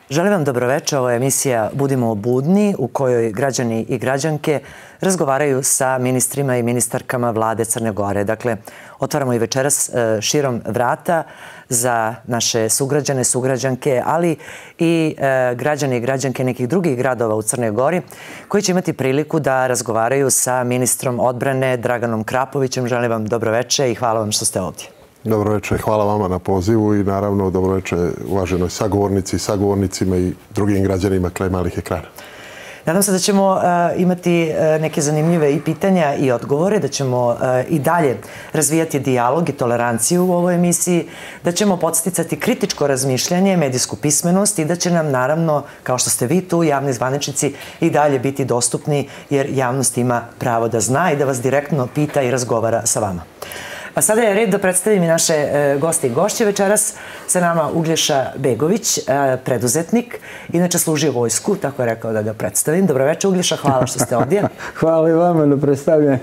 Želim vam dobroveče, ovo je emisija Budimo budni u kojoj građani i građanke razgovaraju sa ministrima i ministarkama vlade Crne Gore. Dakle, otvaramo i večeras širom vrata za naše sugrađane, sugrađanke, ali i građani i građanke nekih drugih gradova u Crnoj Gori koji će imati priliku da razgovaraju sa ministrom odbrane Draganom Krapovićem. Želim vam dobroveče i hvala vam što ste ovdje. Dobroveče, hvala vama na pozivu i naravno dobroveče uvaženoj sagovornici i sagovornicima i drugim građanima kraj malih ekrana. Nadam se da ćemo imati neke zanimljive i pitanja i odgovore, da ćemo i dalje razvijati dijalog i toleranciju u ovoj emisiji, da ćemo podsticati kritičko razmišljanje, medijsku pismenost i da će nam naravno, kao što ste vi tu, javni zvaničnici, i dalje biti dostupni jer javnost ima pravo da zna i da vas direktno pita i razgovara sa vama. A sada je red da predstavim i naše goste i gošće. Večeras sa nama Uglješa Begović, preduzetnik, inače služi vojsku, tako je rekao da ga predstavim. Dobroveče Uglješa, hvala što ste ovdje. Hvala i vama na predstavljanju.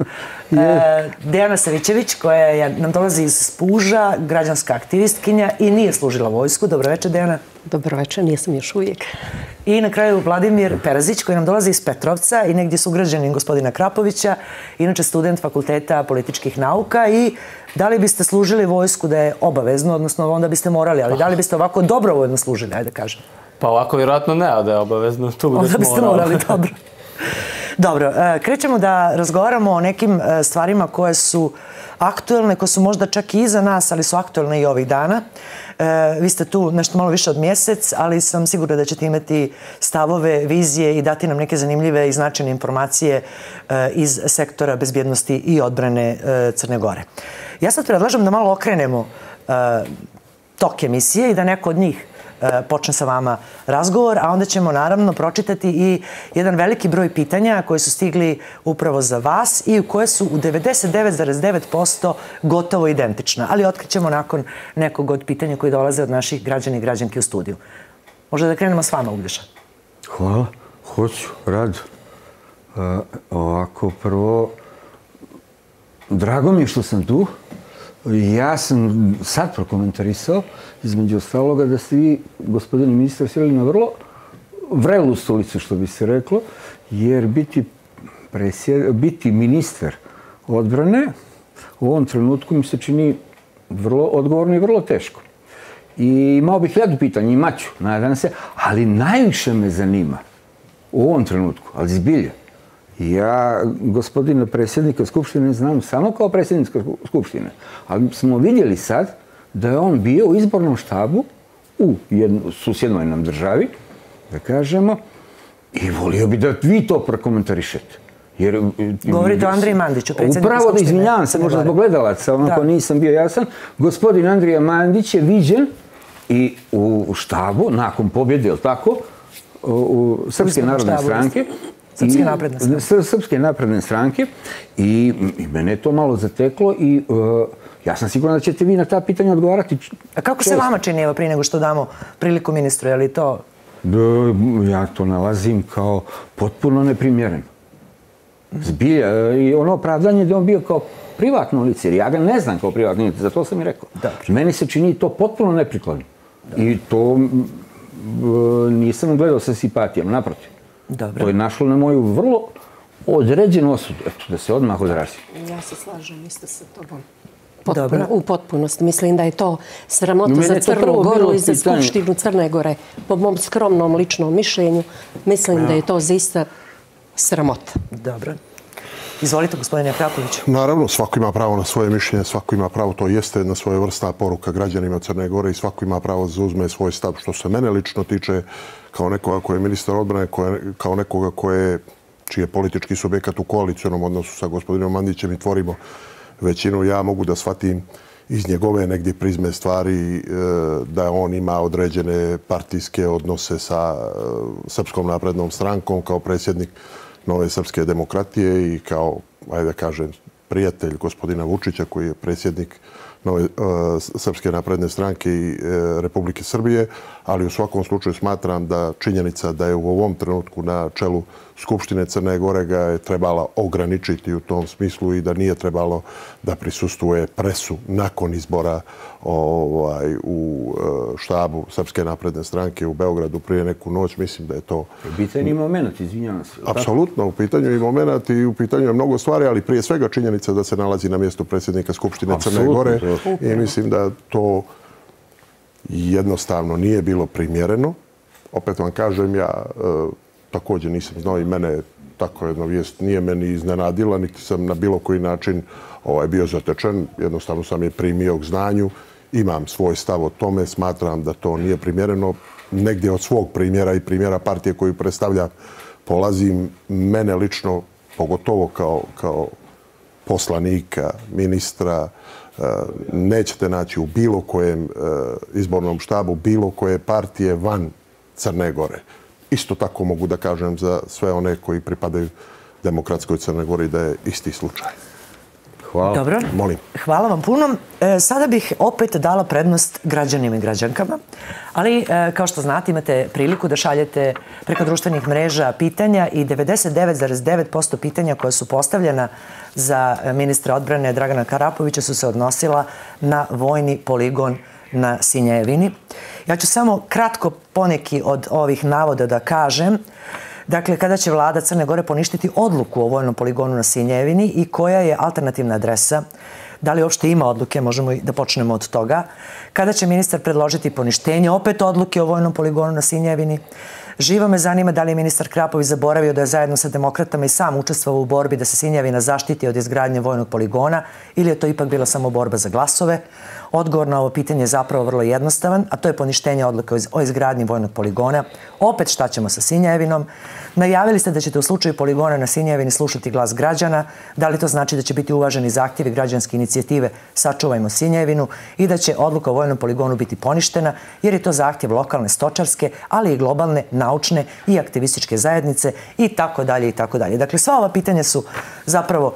Dejana Savićević, koja nam dolazi iz Spuža, građanska aktivistkinja i nije služila vojsku. Dobroveče Dejana. Dobroveče, nisam još uvijek. I na kraju Vladimir Perazić, koji nam dolazi iz Petrovca i negdje sugrađanin gospodina Krapovića, inače student Fakulteta političkih nauka. I da li biste služili vojsku da je obavezno, odnosno onda biste morali, ali da li biste ovako dobrovoljno služili, ajde kažem? Pa ovako vjerojatno ne, a da je obavezno. Onda biste morali, dobro. Dobro, krećemo da razgovaramo o nekim stvarima koje su aktuelne, koje su možda čak i iza nas, ali su aktuelne i ovih dana. Vi ste tu nešto malo više od mjesec, ali sam sigurna da ćete imati stavove, vizije i dati nam neke zanimljive i značajne informacije iz sektora bezbjednosti i odbrane Crne Gore. Ja sad predlažem da malo okrenemo tok emisije i da neko od njih počne sa vama razgovor, a onda ćemo naravno pročitati i jedan veliki broj pitanja koji su stigli upravo za vas i koje su u 99,9% gotovo identična. Ali otkrićemo nakon nekog od pitanja koji dolaze od naših građana i građanki u studiju. Možda da krenemo s vama, Uglješa. Hvala, hoću, rado. Ovako, prvo, drago mi je što sam tu. Ja sam sad prokomentarisao, između ostaloga, da ste vi, gospodine ministar, sjeli na vrlo vrelu stolicu, što bi se reklo, jer biti ministar odbrane u ovom trenutku mi se čini vrlo odgovorno i vrlo teško. I imao bih 1000 pitanja, imaću, nadam se, ali najviše me zanima u ovom trenutku, ali zbilja. Ja gospodina predsjednika Skupštine znam samo kao predsjednika Skupštine, ali smo vidjeli sad da je on bio u izbornom štabu u susjednoj nam državi, da kažemo, i volio bi da vi to prokomentarišete. Govorite o Andriji Mandiću, predsjedniku Skupštine. Upravo da izvinjavam se, možda zbog gledalaca, onako nisam bio jasan. Gospodin Andrija Mandić je viđen i u štabu, nakon pobjede, ili tako, u Srpske narodne stranke, Srpske napredne stranke, i mene je to malo zateklo i ja sam siguran da ćete vi na ta pitanja odgovarati. A kako se vama čini, evo, prije nego što damo priliku ministru, je li to? Ja to nalazim kao potpuno neprimjereno. Zbilja, i ono opravdanje da on bio kao privatno lice, jer ja ga ne znam kao privatno lice, zato sam i rekao. Meni se čini to potpuno neprikladno. I to nisam gledao sa simpatijom, naprotiv. To je našlo na moju vrlo određenu osudu. Eto, da se odmah odrazi. Ja se slažem isto sa tobom. U potpunosti. Mislim da je to sramota za Crnu Goru i za Skupštinu Crne Gore. Po mom skromnom ličnom mišljenju, mislim da je to zaista sramota. Dobro. Izvolite, gospodine Krapoviću. Naravno, svako ima pravo na svoje mišljenje, svako ima pravo, to jeste jedna svojevrsna poruka građanima Crne Gore i svako ima pravo da zauzme svoj stav. Što se mene lično tiče, kao nekoga koji je ministar odbrane, kao nekoga čiji je politički subjekat u koalicionom odnosu sa gospodinom Mandićem i tvorimo većinu, ja mogu da shvatim iz njegove negdje prizme stvari da on ima određene partijske odnose sa Srpskom naprednom strankom kao predsjednik Nove srpske demokratije i kao, ajde da kažem, prijatelj gospodina Vučića koji je predsjednik Srpske napredne stranke i Republike Srbije, ali u svakom slučaju smatram da činjenica da je u ovom trenutku na čelu Skupštine Crne Gore ga je trebala ograničiti u tom smislu i da nije trebalo da prisustvuje presu nakon izbora u štabu Srpske napredne stranke u Beogradu prije neku noć. Mislim da je to... Bitan je moment, izvinjavam se. Apsolutno, u pitanju je moment i u pitanju je mnogo stvari, ali prije svega činjenica da se nalazi na mjestu predsjednika Skupštine Crne Gore i mislim da to jednostavno nije bilo primjereno. Opet vam kažem, ja također nisam znao i mene tako jedna vijest nije meni iznenadila, niti sam na bilo koji način bio zatečen. Jednostavno sam je primio k znanju. Imam svoj stav o tome, smatram da to nije primjereno. Negdje od svog primjera i primjera partije koju predstavlja polazim. Mene lično, pogotovo kao poslanika, ministra, nećete naći u bilo kojem izbornom štabu, bilo koje partije van Crne Gore. Isto tako mogu da kažem za sve one koji pripadaju demokratskoj Crnoj Gori da je isti slučaj. Hvala. Dobro. Molim. Hvala vam puno. Sada bih opet dala prednost građanima i građankama, ali kao što znate imate priliku da šaljete preko društvenih mreža pitanja i 99,9% pitanja koja su postavljena za ministra odbrane Dragana Karapovića su se odnosila na vojni poligon na Sinjevini. Ja ću samo kratko poneki od ovih navoda da kažem. Dakle, kada će vlada Crne Gore poništiti odluku o vojnom poligonu na Sinjevini i koja je alternativna adresa? Da li uopšte ima odluke? Možemo i da počnemo od toga. Kada će ministar predložiti poništenje opet odluke o vojnom poligonu na Sinjevini? Živo me zanima da li je ministar Krapović zaboravio da je zajedno sa demokratama i sam učestvovao u borbi da se Sinjevina zaštiti od izgradnje vojnog poligona ili je to ipak bila samo borba za glasove? Odgovor na ovo pitanje je zapravo vrlo jednostavan, a to je poništenje odluke o izgradnji vojnog poligona. Opet šta ćemo sa Sinjevinom? Najavili ste da ćete u slučaju poligona na Sinjevini slušati glas građana. Da li to znači da će biti uvaženi zahtjevi građanske inicijative Sačuvajmo Sinjevinu i da će odluka o vojnom poligonu biti poništena jer je to zahtjev lokalne stočarske, ali i globalne, naučne i aktivističke zajednice i tako dalje i tako dalje. Dakle, sva ova pitanja su zapravo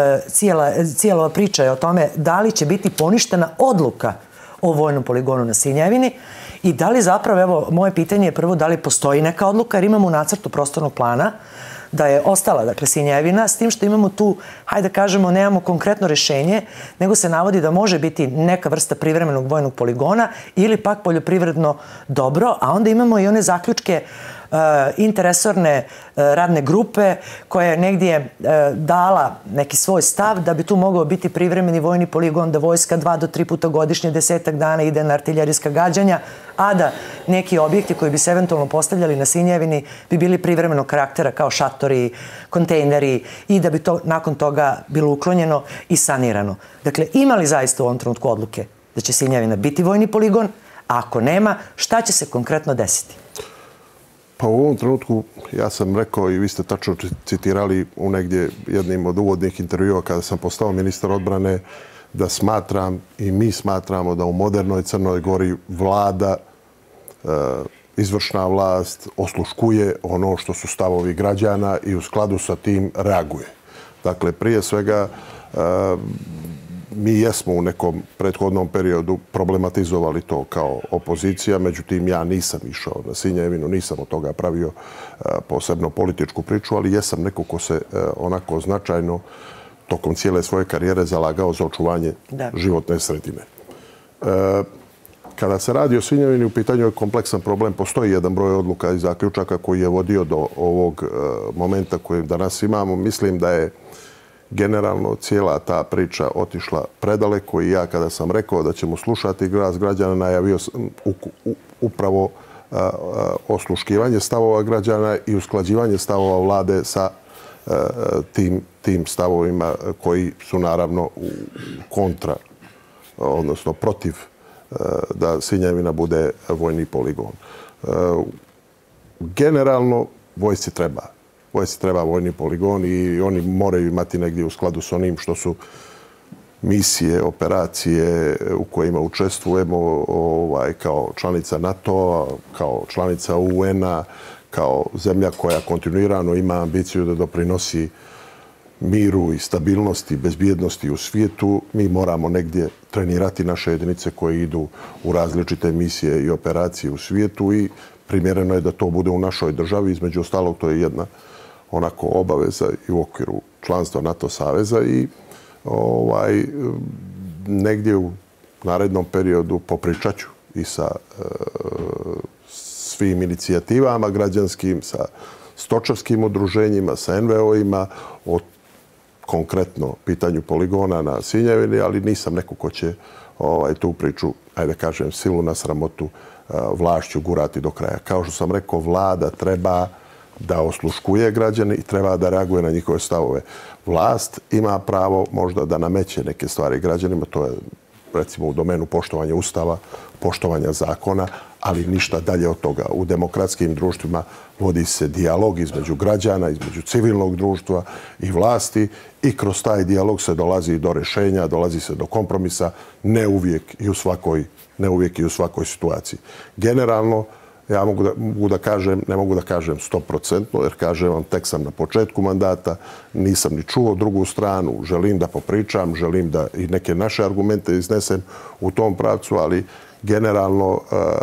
cijela ova priča je o tome da li će biti poništena odluka o vojnom poligonu na Sinjevini i da li zapravo, evo, moje pitanje je prvo da li postoji neka odluka jer imamo u nacrtu prostornog plana da je ostala, dakle, Sinjevina, s tim što imamo tu, hajde da kažemo, nemamo konkretno rješenje, nego se navodi da može biti neka vrsta privremenog vojnog poligona ili pak poljoprivredno dobro, a onda imamo i one zaključke interesorne radne grupe koja je negdje dala neki svoj stav da bi tu mogao biti privremeni vojni poligon, da vojska 2 do 3 puta godišnje 10 dana ide na artiljerijska gađanja, a da neki objekti koji bi se eventualno postavljali na Sinjevini bi bili privremenog karaktera kao šatori, kontejneri i da bi to nakon toga bilo uklonjeno i sanirano. Dakle, ima li zaista u ovom trenutku odluke da će Sinjevina biti vojni poligon, a ako nema, šta će se konkretno desiti? Pa u ovom trenutku, ja sam rekao i vi ste tačno citirali u negdje jednim od uvodnih intervjua kada sam postao ministar odbrane, da smatram i mi smatramo da u modernoj Crnoj Gori vlada, izvršna vlast osluškuje ono što su stavovi građana i u skladu sa tim reaguje. Dakle, prije svega, mi jesmo u nekom prethodnom periodu problematizovali to kao opozicija, međutim ja nisam išao na Sinjevinu, nisam od toga pravio posebno političku priču, ali jesam neko ko se onako značajno tokom cijele svoje karijere zalagao za očuvanje životne sredine. Kada se radi o Sinjevini, u pitanju je kompleksan problem. Postoji jedan broj odluka i zaključaka koji je vodio do ovog momenta koji danas imamo. Mislim da je generalno cijela ta priča otišla predaleko i ja kada sam rekao da ćemo slušati glas građana, najavio sam upravo osluškivanje stavova građana i usklađivanje stavova vlade sa tim stavovima koji su naravno u kontra, odnosno protiv da Sinjevina bude vojni poligon. Generalno vojsci treba vojni poligon i oni moraju imati negdje u skladu s onim što su misije, operacije u kojima učestvujemo kao članica NATO-a, kao članica UN-a, kao zemlja koja kontinuirano ima ambiciju da doprinosi miru i stabilnosti, bezbjednosti u svijetu, mi moramo negdje trenirati naše jedinice koje idu u različite misije i operacije u svijetu i primjereno je da to bude u našoj državi. Između ostalog, to je jedna onako obaveza i u okviru članstva NATO saveza i negdje u narednom periodu popričat ću i sa svim inicijativama građanskim, sa stočarskim udruženjima, sa NVO-ima o konkretno pitanju poligona na Sinjevini, ali nisam neko ko će tu priču, ajde kažem, silu na sramotu vlašću gurati do kraja. Kao što sam rekao, vlada treba da osluškuje građane i treba da reaguje na njihove stavove. Vlast ima pravo možda da nameće neke stvari građanima, to je recimo u domenu poštovanja ustava, poštovanja zakona, ali ništa dalje od toga. U demokratskim društvima vodi se dijalog između građana, između civilnog društva i vlasti i kroz taj dijalog se dolazi do rješenja, dolazi se do kompromisa, ne uvijek i u svakoj situaciji. Generalno, ja mogu da kažem, ne mogu da kažem 100%, jer kažem vam, tek sam na početku mandata, nisam ni čuo drugu stranu, želim da popričam, želim da i neke naše argumente iznesem u tom pravcu, ali generalno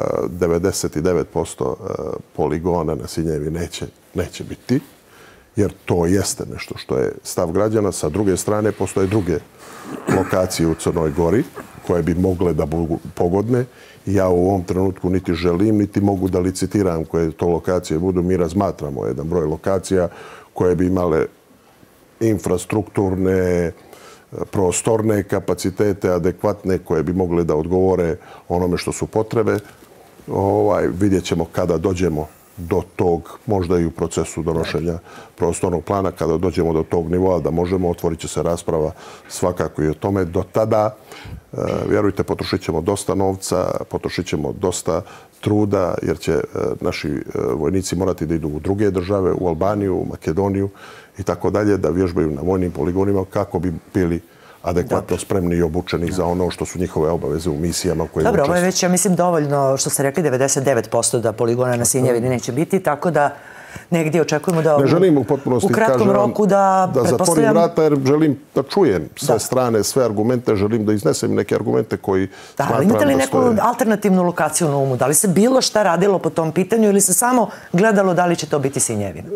99% poligona na Sinjevi neće biti, jer to jeste nešto što je stav građana. Sa druge strane, postoje druge lokacije u Crnoj Gori koje bi mogle da budu pogodne. Ja u ovom trenutku niti želim, niti mogu da licitiram koje to lokacije budu. Mi razmatramo jedan broj lokacija koje bi imale infrastrukturne, prostorne kapacitete adekvatne koje bi mogle da odgovore onome što su potrebe. Vidjet ćemo kada dođemo do tog, možda i u procesu donošenja prostornog plana, kada dođemo do tog nivoa da možemo, otvorit će se rasprava svakako i o tome. Do tada, vjerujte, potrošit ćemo dosta novca, potrošit ćemo dosta truda, jer će naši vojnici morati da idu u druge države, u Albaniju, u Makedoniju i tako dalje, da vježbaju na vojnim poligonima kako bi bili adekvatno spremni i obučeni za ono što su njihove obaveze u misijama u kojima učestvuju. Dobro, ovo je već, ja mislim, dovoljno što ste rekli, 99% da poligona na Sinjevini neće biti, tako da negdje očekujemo da ne želim u potpunosti, kratkom roku da zatvorim vrata, jer želim da čujem sve strane, sve argumente, želim da iznesem neke argumente koji smatram da stoje. Imate li neku alternativnu lokaciju na umu? Da li se bilo šta radilo po tom pitanju ili se samo gledalo da li će to biti Sinjevina?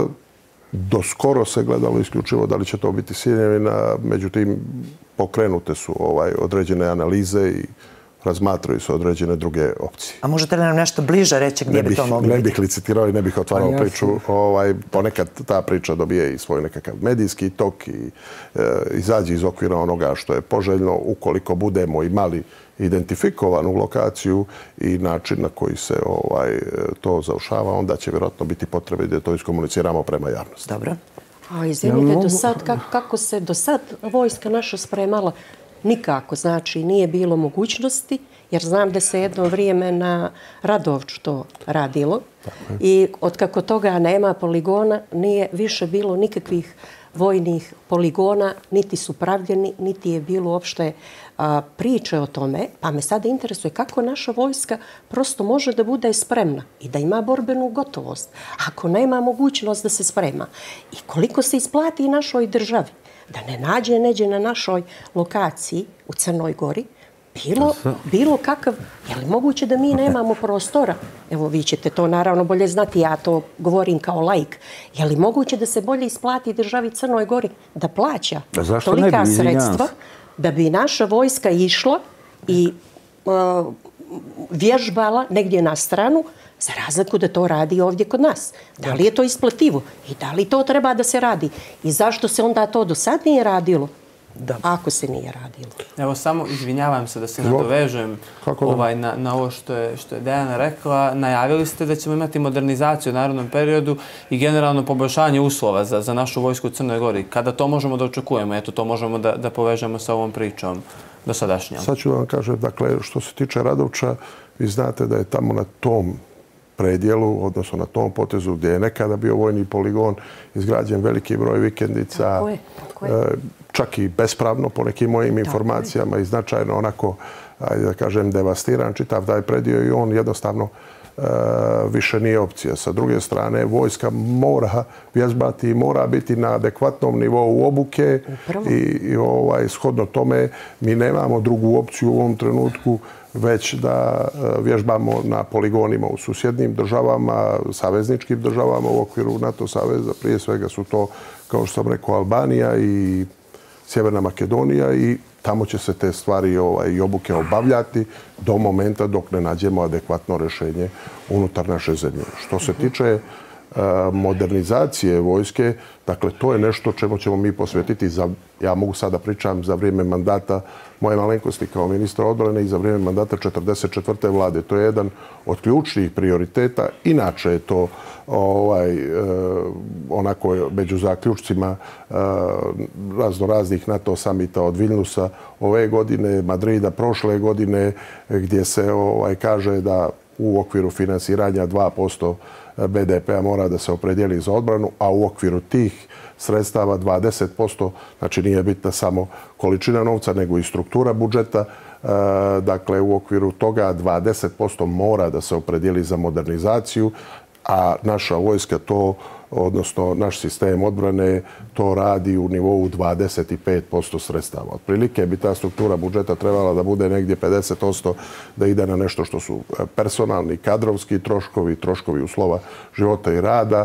Do skoro se gledalo isključivo da li će to biti Sinjevina, međutim pokrenute su određene analize i razmatraju se određene druge opcije. A možete li nam nešto bliže reći gdje bi to moglo biti? Ne bih licitirao i ne bih otvarao priču. Ponekad ta priča dobije i svoj nekakav medijski tok i izađe iz okvira onoga što je poželjno. Ukoliko budemo imali identifikovanu lokaciju i način na koji se to završava, onda će vjerojatno biti potrebe da to iskomuniciramo prema javnosti. Dobro. A izvinite, kako se do sad vojska naša spremala? Nikako, znači nije bilo mogućnosti, jer znam da se jedno vrijeme na Radovču to radilo i otkako toga nema poligona, nije više bilo nikakvih vojnih poligona, niti su pravljeni, niti je bilo uopšte priče o tome, pa me sada interesuje kako naša vojska prosto može da bude spremna i da ima borbenu gotovost, ako nema mogućnost da se sprema. I koliko se isplati našoj državi da ne neđe na našoj lokaciji u Crnoj Gori bilo kakav, je li moguće da mi nemamo prostora? Evo, vi ćete to naravno bolje znati, ja to govorim kao laik. Je li moguće da se bolje isplati državi Crnoj Gori da plaća tolika sredstva da bi naša vojska išla i vježbala negdje na stranu, za razliku da to radi ovdje kod nas? Da li je to isplativo? I da li to treba da se radi? I zašto se onda to do sad nije radilo? Ako se nije radilo. Evo, samo izvinjavam se da se nadovežem na ovo što je Dejana rekla. Najavili ste da ćemo imati modernizaciju u narednom periodu i generalno poboljšanje uslova za našu vojsku u Crnoj Gori. Kada to možemo da očekujemo? Eto, to možemo da povežemo sa ovom pričom dosadašnjom. Sad ću vam kažem, dakle, što se tiče Radovča, vi znate da je tamo na tom predjelu, odnosno na tom potezu gdje je nekada bio vojni poligon, izgrađen veliki broj vikendica, čak i bespravno po nekim mojim informacijama i značajno onako, ajde da kažem, devastiran čitav taj predio i on jednostavno više nije opcija. Sa druge strane, vojska mora vježbati i mora biti na adekvatnom nivou obuke i shodno tome mi nemamo drugu opciju u ovom trenutku već da vježbamo na poligonima u susjednim državama, savezničkim državama u okviru NATO saveza. Prije svega su to, kao što sam rekao, Albanija i Sjeverna Makedonija i tamo će se te stvari i obuke obavljati do momenta dok ne nađemo adekvatno rješenje unutar naše zemlje. Što se tiče modernizacije vojske, dakle, to je nešto čemu ćemo mi posvetiti, ja mogu sada pričam za vrijeme mandata moje malenkosti kao ministra odbrane i za vrijeme mandata 44. vlade. To je jedan od ključnih prioriteta. Inače je to onako među zaključcima raznih NATO samita od Vilnusa ove godine, Madrida prošle godine, gdje se kaže da u okviru finansiranja 2% BDP-a mora da se opredijeli za odbranu, a u okviru tih sredstava 20%, znači nije bitna samo količina novca, nego i struktura budžeta. Dakle, u okviru toga 20% mora da se opredijeli za modernizaciju, a naša vojska to, odnosno naš sistem odbrane, to radi u nivou 25% sredstava. Otprilike bi ta struktura budžeta trebala da bude negdje 50%, da ide na nešto što su personalni, kadrovski troškovi, troškovi uslova života i rada,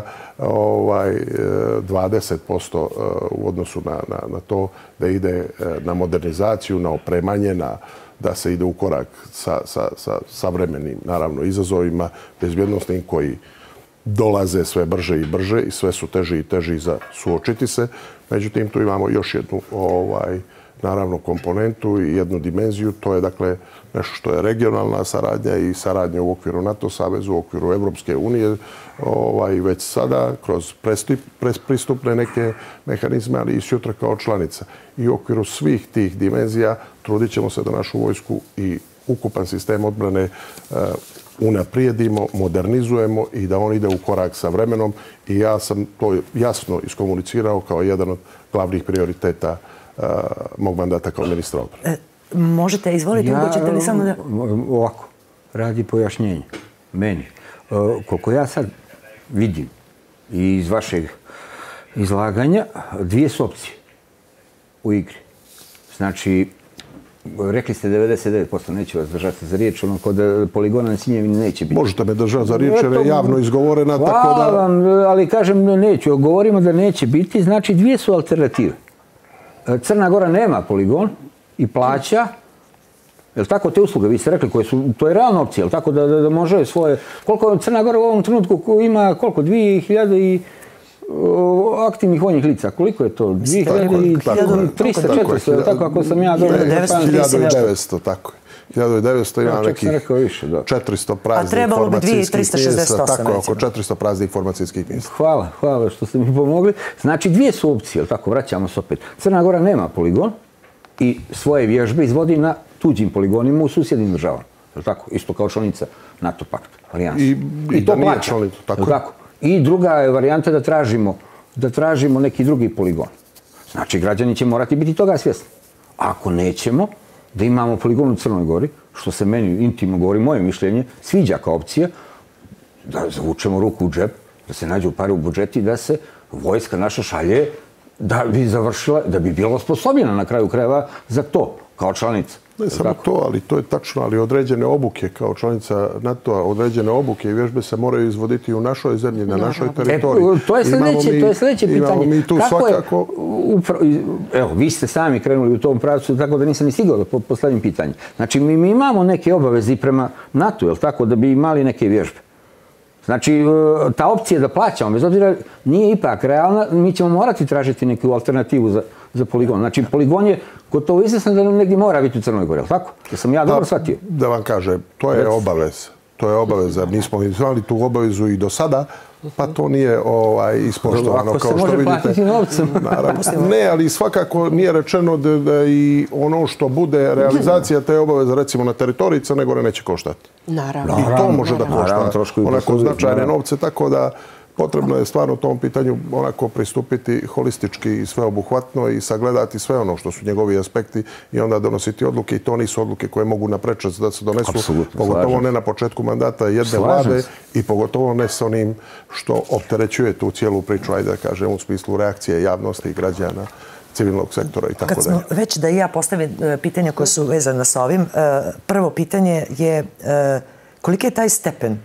20% u odnosu na to da ide na modernizaciju, na opremanje, da se ide u korak sa savremenim, naravno, izazovima bezbjednostnim koji dolaze sve brže i brže i sve su teži i teži za suočiti se. Međutim, tu imamo još jednu naravno komponentu i jednu dimenziju. To je dakle nešto što je regionalna saradnja i saradnja u okviru NATO savezu, u okviru Evropske unije. Već sada kroz pristupne neke mehanizme, ali i sutra kao članica. I u okviru svih tih dimenzija trudit ćemo se da našu vojsku i ukupan sistem odbrane unaprijedimo, modernizujemo i da on ide u korak sa vremenom. I ja sam to jasno iskomunicirao kao jedan od glavnih prioriteta mog mandata kao ministra odbrane. Možete, izvolite, hoćete li samo da... Ovako, radi pojašnjenje. Meni. Koliko ja sad vidim i iz vašeg izlaganja, dvije su opcije u igri. Znači, rekli ste 99%, neću vas držati za riječ, ono kod poligona na Sinjevini neće biti. Možete me držati za riječ jer je javno izgovorena, tako da... Hvala vam, ali kažem neću. Govorimo da neće biti, znači dvije su alternative. Crna Gora nema poligon i plaća, je li tako, te usluge, vi ste rekli, koje su, to je realna opcija, je li tako, da može svoje... Koliko Crna Gora u ovom trenutku ima, koliko, 2000 i aktivnih vojnih lica, koliko je to? 2300, 400, je li tako, ako sam ja dobro... 1900, tako je. 1900 ima nekih 400 praznih informacijskih mjesta. Tako, oko 400 praznih informacijskih mjesta. Hvala što ste mi pomogli. Znači, dvije su opcije, ali tako, vraćamo se opet. Crna Gora nema poligon i svoje vježbe izvodi na tuđim poligonima u susjednim državama. Je li tako? Isto kao članica NATO pakta, alijansa. I to plaća. Tako. I druga je varijanta da tražimo neki drugi poligon. Znači, građani će morati biti toga svjesni. Ako nećemo, da imamo poligon u Crnoj Gori, što se meni intimno govori, moje mišljenje, sviđa kao opcija, da zavučemo ruku u džep, da se nađu pare u budžeti, da se vojska naša šalje, da bi završila, da bi bila osposobljena na kraju krajeva za to, kao članica. Ne samo to, ali to je tačno, ali određene obuke kao članica NATO-a, određene obuke i vježbe se moraju izvoditi u našoj zemlji, na našoj teritoriji. To je sljedeće pitanje. Imamo mi tu svakako... Evo, vi ste sami krenuli u tom pravcu, tako da nisam ni stigao da postavim pitanje. Znači, mi imamo neke obaveze i prema NATO, je li tako, da bi imali neke vježbe. Znači, ta opcija da plaćamo, bez obzira, nije ipak realna, mi ćemo morati tražiti neku alternativu za poligon. Znači, poligon je gotovo izvjesno da negdje mora biti u Crnoj Gori, je li tako? Da sam ja dobro shvatio. Da vam kažem, to je obaveza. To je obaveza. Mi smo imali tu obavezu i do sada, pa to nije ispoštovano. Ako se može platiti novcem. Ne, ali svakako nije rečeno da i ono što bude realizacija te obaveze, recimo na teritoriji Crne Gore, neće koštati. Naravno. I to može da košta onako značajne novce, tako da Potrebno je stvarno tom pitanju onako pristupiti holistički i sveobuhvatno i sagledati sve ono što su njegovi aspekti i onda donositi odluke. I to nisu odluke koje mogu naprečac da se donesu, pogotovo ne na početku mandata jedne vlade i pogotovo ne s onim što opterećuje tu cijelu priču, ajde da kažem, u smislu reakcije javnosti i građana, civilnog sektora i tako dalje. Kad smo već da i ja postavim pitanja koje su vezane sa ovim, prvo pitanje je koliki je taj stepen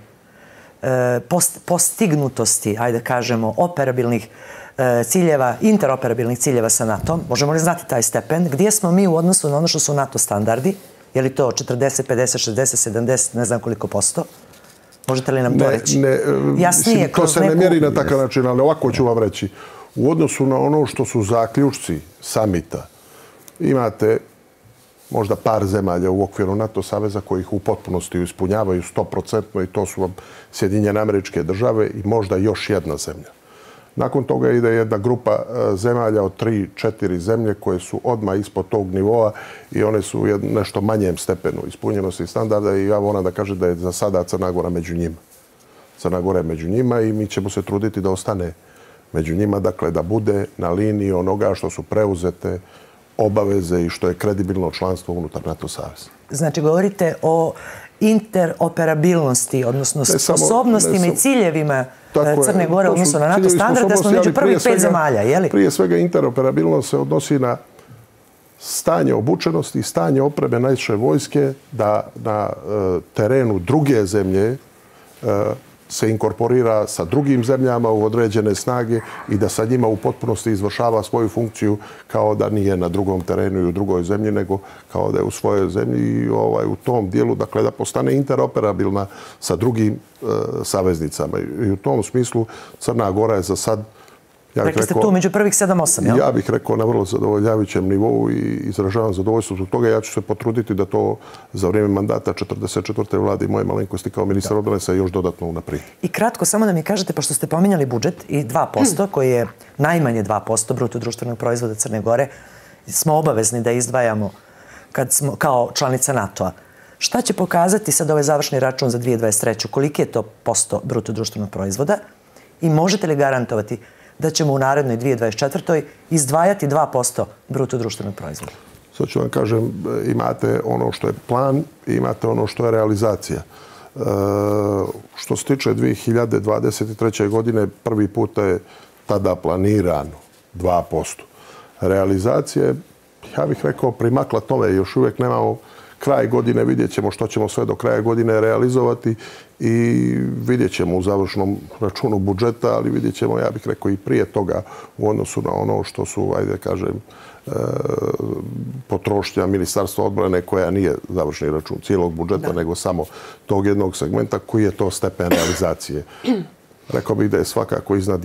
postignutosti, ajde kažemo, operabilnih ciljeva, interoperabilnih ciljeva sa NATO-om. Možemo li znati taj stepen? Gdje smo mi u odnosu na ono što su NATO standardi? Je li to 40, 50, 60, 70, ne znam koliko posto? Možete li nam to reći? Jasnije, to se ne mjeri na takav način, ali ovako ću vam reći. U odnosu na ono što su zaključci samita, imate možda par zemalja u okviru NATO saveza koji ih u potpunosti ispunjavaju 100% i to su vam Sjedinjene Američke Države i možda još jedna zemlja. Nakon toga ide jedna grupa zemalja od 3-4 zemlje koje su odmah ispod tog nivoa i one su u nešto manjem stepenu ispunjenosti standarda i ja moram da kažem da je za sada Crna Gora među njima. Crna Gora je među njima i mi ćemo se truditi da ostane među njima, dakle da bude na liniji onoga što su preuzete obaveze i što je kredibilno članstvo unutar NATO saveza. Znači, govorite o interoperabilnosti, odnosno sposobnostima i ciljevima Crne Gore odnosno na NATO standard, da smo među prvih 5 zemalja, je li? Prije svega interoperabilnost se odnosi na stanje obučenosti i stanje opreme naše vojske da na terenu druge zemlje se inkorporira sa drugim zemljama u određene snage i da sa njima u potpunosti izvršava svoju funkciju kao da nije na drugom terenu i u drugoj zemlji, nego kao da je u svojoj zemlji i u tom dijelu, dakle, da postane interoperabilna sa drugim saveznicama. I u tom smislu Crna Gora je za sad, rekli ste tu među prvih 7-8, jel? Ja bih rekao na vrlo zadovoljavajućem nivou i izražavam zadovoljstvo zbog toga. Ja ću se potruditi da to za vrijeme mandata 44. vlade i moje malenkosti kao ministar odbrane se još dodatno unaprijedi. I kratko, samo da mi kažete, pošto ste pominjali budžet i 2%, koji je najmanje 2% bruto društvenog proizvoda Crne Gore, smo obavezni da izdvajamo kad smo kao članica NATO-a. Šta će pokazati sad ovaj završni račun za 2023. Koliki je to posto bruto društvenog proizvoda i možete li garantovati da ćemo u narednoj 2024. izdvajati 2% bruto društvenog proizvoda? Sad ću vam kažem, imate ono što je plan i imate ono što je realizacija. Što se tiče 2023. godine, prvi put je tada planirano 2%. Realizacija je, ja bih rekao, primakla tome. Još uvijek nemamo kraj godine, vidjet ćemo što ćemo sve do kraja godine realizovati i vidjet ćemo u završnom računu budžeta, ali vidjet ćemo, ja bih rekao, i prije toga u odnosu na ono što su, ajde kažem, potrošnja Ministarstva odbrane koja nije završni račun cijelog budžeta, nego samo tog jednog segmenta, koji je to stepen realizacije. Rekao bih da je svakako iznad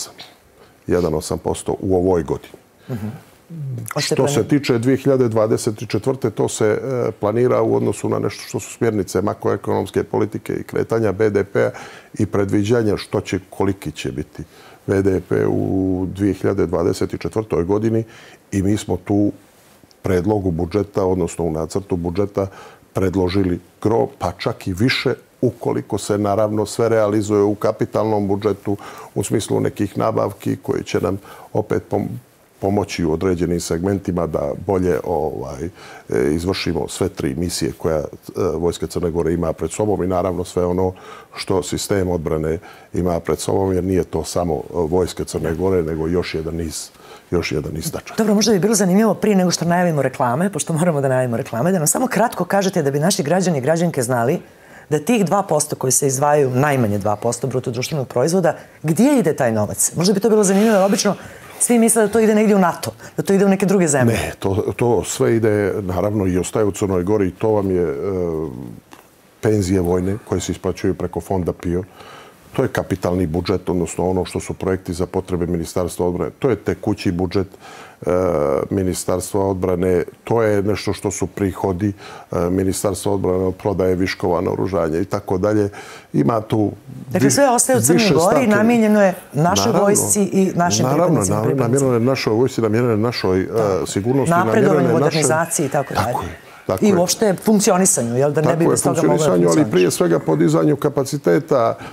1,8% u ovoj godini. Što se tiče 2024. to se planira u odnosu na nešto što su smjernice makroekonomske politike i kretanja BDP-a i predviđanja što će, koliki će biti BDP u 2024. godini i mi smo tu predlogu budžeta, odnosno u nacrtu budžeta predložili gro, pa čak i više ukoliko se naravno sve realizuje u kapitalnom budžetu u smislu nekih nabavki koji će nam opet pomoći u određenim segmentima da bolje izvršimo sve 3 misije koja Vojska Crne Gore ima pred sobom i naravno sve ono što sistem odbrane ima pred sobom, jer nije to samo Vojska Crne Gore, nego još jedan niz značaja. Dobro, možda bi bilo zanimljivo prije nego što najavimo reklame, pošto moramo da najavimo reklame, da nam samo kratko kažete da bi naši građani i građanke znali da tih 2% koji se izdvajaju, najmanje 2% bruto društvenog proizvoda, gdje ide taj novac? Možda bi to bilo zanimljivo, jer obično svi misle da to ide negdje u NATO, da to ide u neke druge zemlje. Ne, to sve ide, naravno, i ostaje u Crnoj Gori. To vam je penzije vojne koje se isplaćuju preko fonda PIO. To je kapitalni budžet, odnosno ono što su projekti za potrebe Ministarstva odbrane. To je tekući budžet Ministarstva odbrane. To je nešto što su prihodi Ministarstva odbrane od prodaje viškova naoružanja i tako dalje. Ima tu dakle, sve ostaje u Crnoj Gori i namijenjeno je našoj vojsci i našim pripadnicima. Naravno, namijenjeno je našoj vojsci, namijenjeno je našoj sigurnosti. Napredovanju, modernizaciji i tako dalje. I uopšte funkcionisanju, jel da ne bi bez toga moglo funkcionisanju. Ali prije svega podizanju kapaciteta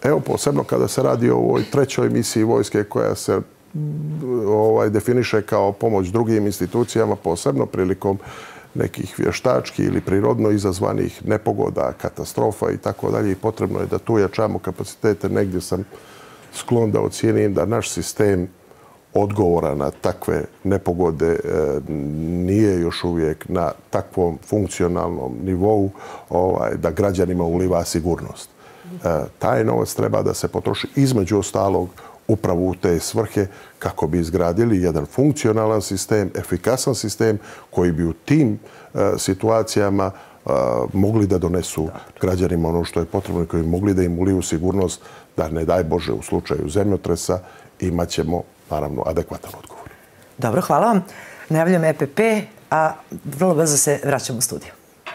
evo, posebno kada se radi o ovoj trećoj misiji vojske koja se definiše kao pomoć drugim institucijama, posebno prilikom nekih vještačkih ili prirodno izazvanih nepogoda, katastrofa i tako dalje. I potrebno je da tu jačamo kapacitete. Negdje sam sklon da ocijenim da naš sistem odgovora na takve nepogode nije još uvijek na takvom funkcionalnom nivou da građanima uliva sigurnost. Taj novac treba da se potroši između ostalog upravo u te svrhe kako bi izgradili jedan funkcionalan sistem, efikasan sistem koji bi u tim situacijama mogli da donesu građanima ono što je potrebno i koji bi mogli da im uliju sigurnost da, ne daj Bože, u slučaju zemljotresa imat ćemo, naravno, adekvatan odgovor. Dobro, hvala vam. Najavljam EPP, a vrlo brzo se vraćamo u studiju.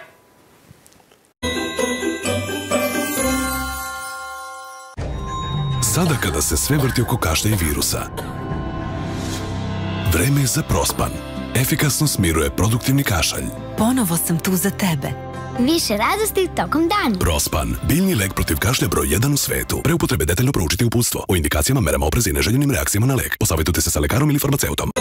Sada kada se sve vrti oko kašlja i virusa, vreme je za Prospan. Efikasno smiruje produktivni kašalj. Ponovo sam tu za tebe. Više radosti tokom dana. Prospan, biljni lek protiv kašlja broj 1 u svetu. Pre upotrebe detaljno proučiti uputstvo o indikacijama, merama opreza i neželjenim reakcijama na lek. Posavjetujte se sa lekarom ili farmaceutom.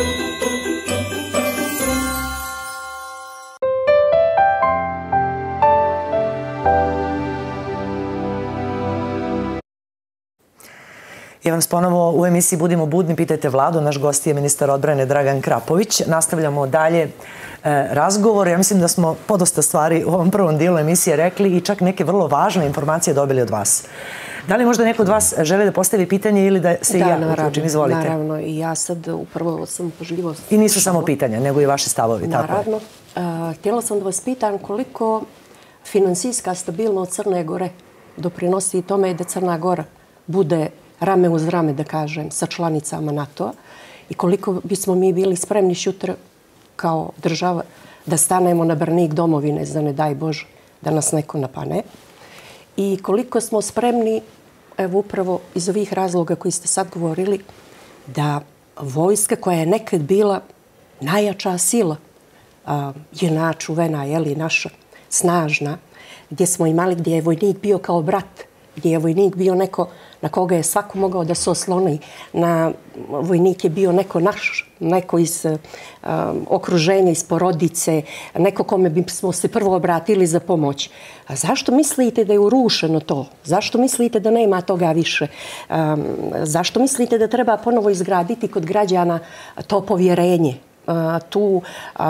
Ja vas ponovo u emisiji Budimo budni, pitajte Vladu. Naš gost je ministar odbrane Dragan Krapović. Nastavljamo dalje razgovor. Ja mislim da smo podosta stvari u ovom prvom dijelu emisije rekli i čak neke vrlo važne informacije dobili od vas. Da li možda neko od vas želi da postavi pitanje ili da se i ja uključim? Izvolite. Naravno, i ja sad upravo sam pažljivo... I nisu samo pitanja, nego i vaši stavovi. Naravno. Htjela sam da vas pitam koliko finansijska stabilnost Crne Gore doprinosi tome da Crna Gora bude rame uz rame, da kažem, sa članicama NATO-a i koliko bismo mi bili spremni sutra kao država da stanemo na branik domovine, za ne daj Bože da nas neko napane. I koliko smo spremni, evo upravo iz ovih razloga koji ste sad govorili, da vojska koja je nekad bila najjača sila, jedna čuvena, naša, snažna, gdje je vojnik bio kao brat, gdje je vojnik bio neko na koga je svako mogao da se osloni. Vojnik je bio neko naš, neko iz okruženja, iz porodice, neko kome bismo se prvo obratili za pomoć. A zašto mislite da je urušeno to? Zašto mislite da nema toga više? Zašto mislite da treba ponovo izgraditi kod građana to povjerenje? Tu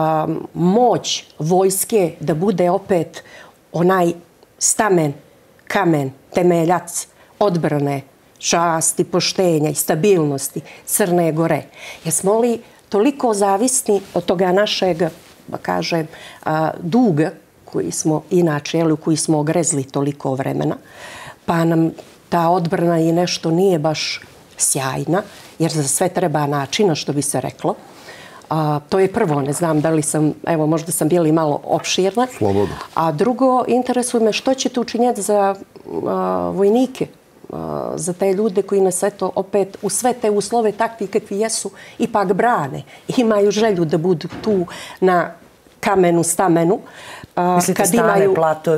moć vojske da bude opet onaj stamen, kamen, temeljac odbrane, časti, poštenja i stabilnosti Crne Gore. Jesmo li toliko zavisni od toga našeg, da kažem, duga koji smo inače, u koji smo ogrezli toliko vremena, pa nam ta odbrana i nešto nije baš sjajna, jer za sve treba načina, što bi se reklo. To je prvo, ne znam da li sam, evo možda sam bili malo opširna. Slobodno. A drugo, interesuje me što ćete učinjeti za vojnike, za te ljude koji nas eto opet u sve te uslove takvi kakvi jesu ipak brane. Imaju želju da budu tu na kamenu, stamenu. Mislite stanovi,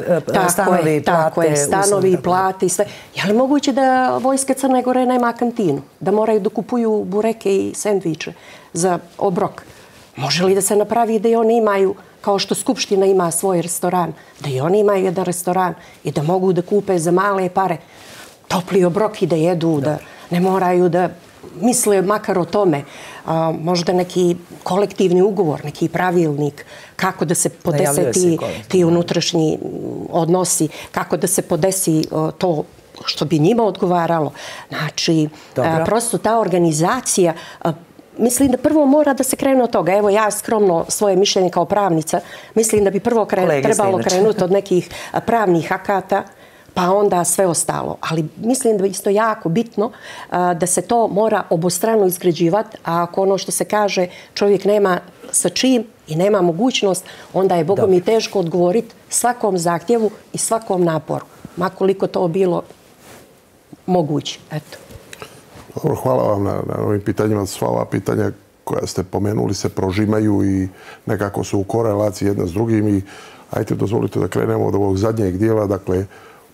plate? Stanovi, plate i sve. Je li moguće da vojske Crne Gore nema kantinu? Da moraju da kupuju bureke i sendviče za obrok? Može li da se napravi da i oni imaju, kao što Skupština ima svoj restoran, da i oni imaju jedan restoran i da mogu da kupe za male pare topli obrok i da jedu, da ne moraju da misle makar o tome. Možda neki kolektivni ugovor, neki pravilnik, kako da se podese ti unutrašnji odnosi, kako da se podesi to što bi njima odgovaralo. Znači, prosto ta organizacija, mislim da prvo mora da se krene od toga. Evo ja skromno svoje mišljenje kao pravnica, mislim da bi prvo trebalo krenuti od nekih pravnih akata, pa onda sve ostalo. Ali mislim da je isto jako bitno da se to mora obostrano izgrađivati, a ako ono što se kaže čovjek nema sa čim i nema mogućnost, onda je Bogom i teško odgovoriti svakom zahtjevu i svakom naporu, makoliko to bilo moguće. Eto. Dobro, hvala vam na ovim pitanjima. Sva ova pitanja koja ste pomenuli se prožimaju i nekako su u korelaciji jedna s drugim i ajte dozvolite da krenemo od ovog zadnjeg dijela. Dakle,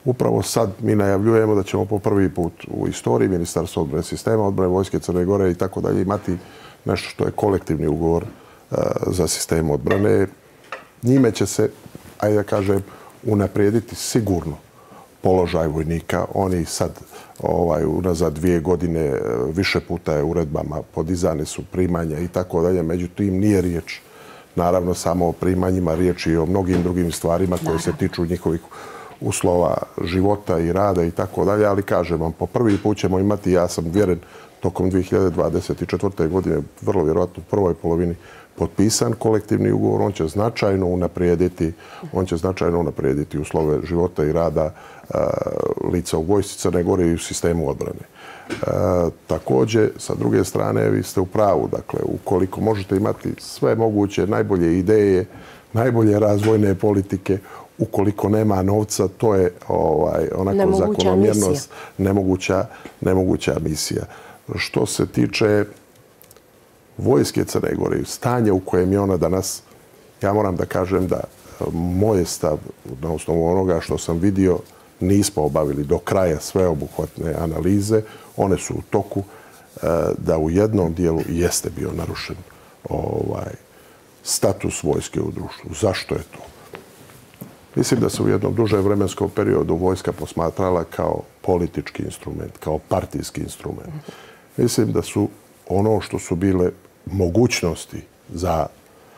upravo sad mi najavljujemo da ćemo po prvi put u istoriji Ministarstva odbrane, sistema odbrane, Vojske Crne Gore i tako dalje imati nešto što je kolektivni ugovor za sistem odbrane. Njime će se, ajde da kažem, unaprijediti sigurno položaj vojnika. Oni sad unazad 2 godine više puta je uredbama podizane su primanja i tako dalje. Međutim, nije riječ naravno samo o primanjima, riječ i o mnogim drugim stvarima koje se tiču njihovih uslova života i rada i tako dalje. Ali kažem vam, po prvi put ćemo imati, ja sam vjeren, tokom 2024. godine, vrlo vjerojatno u prvoj polovini, potpisan kolektivni ugovor. On će značajno unaprijediti uslove života i rada lica u Vojsci Crne Gore i u sistemu odbrane. Također, sa druge strane, vi ste u pravu. Dakle, ukoliko možete imati sve moguće najbolje ideje, najbolje razvojne politike, ukoliko nema novca, to je onako zakonomjernost, nemoguća misija. Što se tiče Vojske Crne Gore i stanje u kojem je ona danas, ja moram da kažem da moj stav, na osnovu onoga što sam vidio, nismo obavili do kraja sveobuhvatne analize. One su u toku, da u jednom dijelu jeste bio narušen status vojske u društvu. Zašto je to? Mislim da se u jednom dužem vremenskom periodu vojska posmatrala kao politički instrument, kao partijski instrument. Mislim da su ono što su bile mogućnosti za,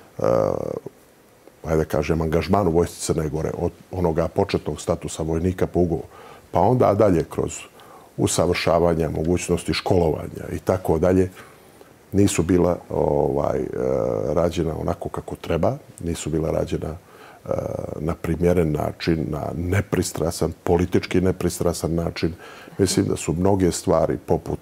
ajde da kažem, angažman u Vojsci Crne Gore od onoga početnog statusa vojnika po ugovoru, pa onda dalje kroz usavršavanja, mogućnosti školovanja i tako dalje, nisu bila rađena onako kako treba, nisu bila rađena na primjeren način, na nepristrasan, politički nepristrasan način. Mislim da su mnoge stvari poput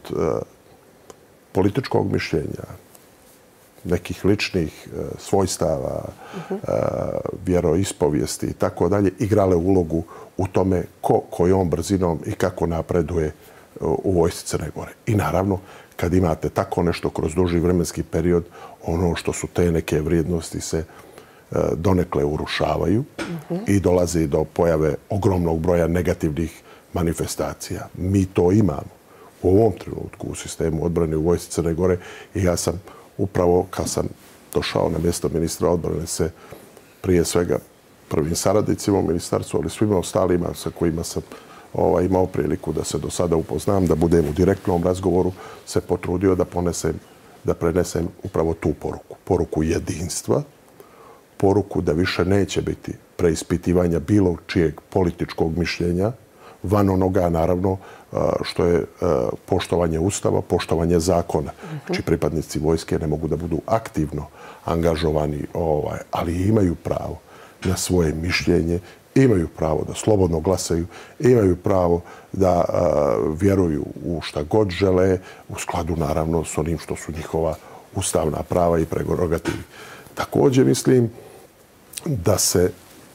političkog mišljenja, nekih ličnih svojstava, vjeroispovijesti i tako dalje, igrale ulogu u tome kojom brzinom i kako napreduje u Vojsci Crne Gore. I naravno, kad imate tako nešto kroz duži vremenski period, ono što su te neke vrijednosti se donekle urušavaju i dolazi do pojave ogromnog broja negativnih manifestacija. Mi to imamo u ovom trenutku u sistemu odbrane u Vojsci Crne Gore i ja sam upravo kad sam došao na mjesto ministra odbrane se prije svega prvim saradnicima u ministarstvu, ali svima ostalima sa kojima sam imao priliku da se do sada upoznam, da budem u direktnom razgovoru, se potrudio da prenesem upravo tu poruku. Poruku jedinstva, poruku da više neće biti preispitivanja bilo čijeg političkog mišljenja, van onoga, naravno, što je poštovanje Ustava, poštovanje zakona. Znači, pripadnici vojske ne mogu da budu aktivno angažovani, ali imaju pravo na svoje mišljenje, imaju pravo da slobodno glasaju, imaju pravo da vjeruju u šta god žele, u skladu, naravno, s onim što su njihova ustavna prava i prerogativi. Također mislim da se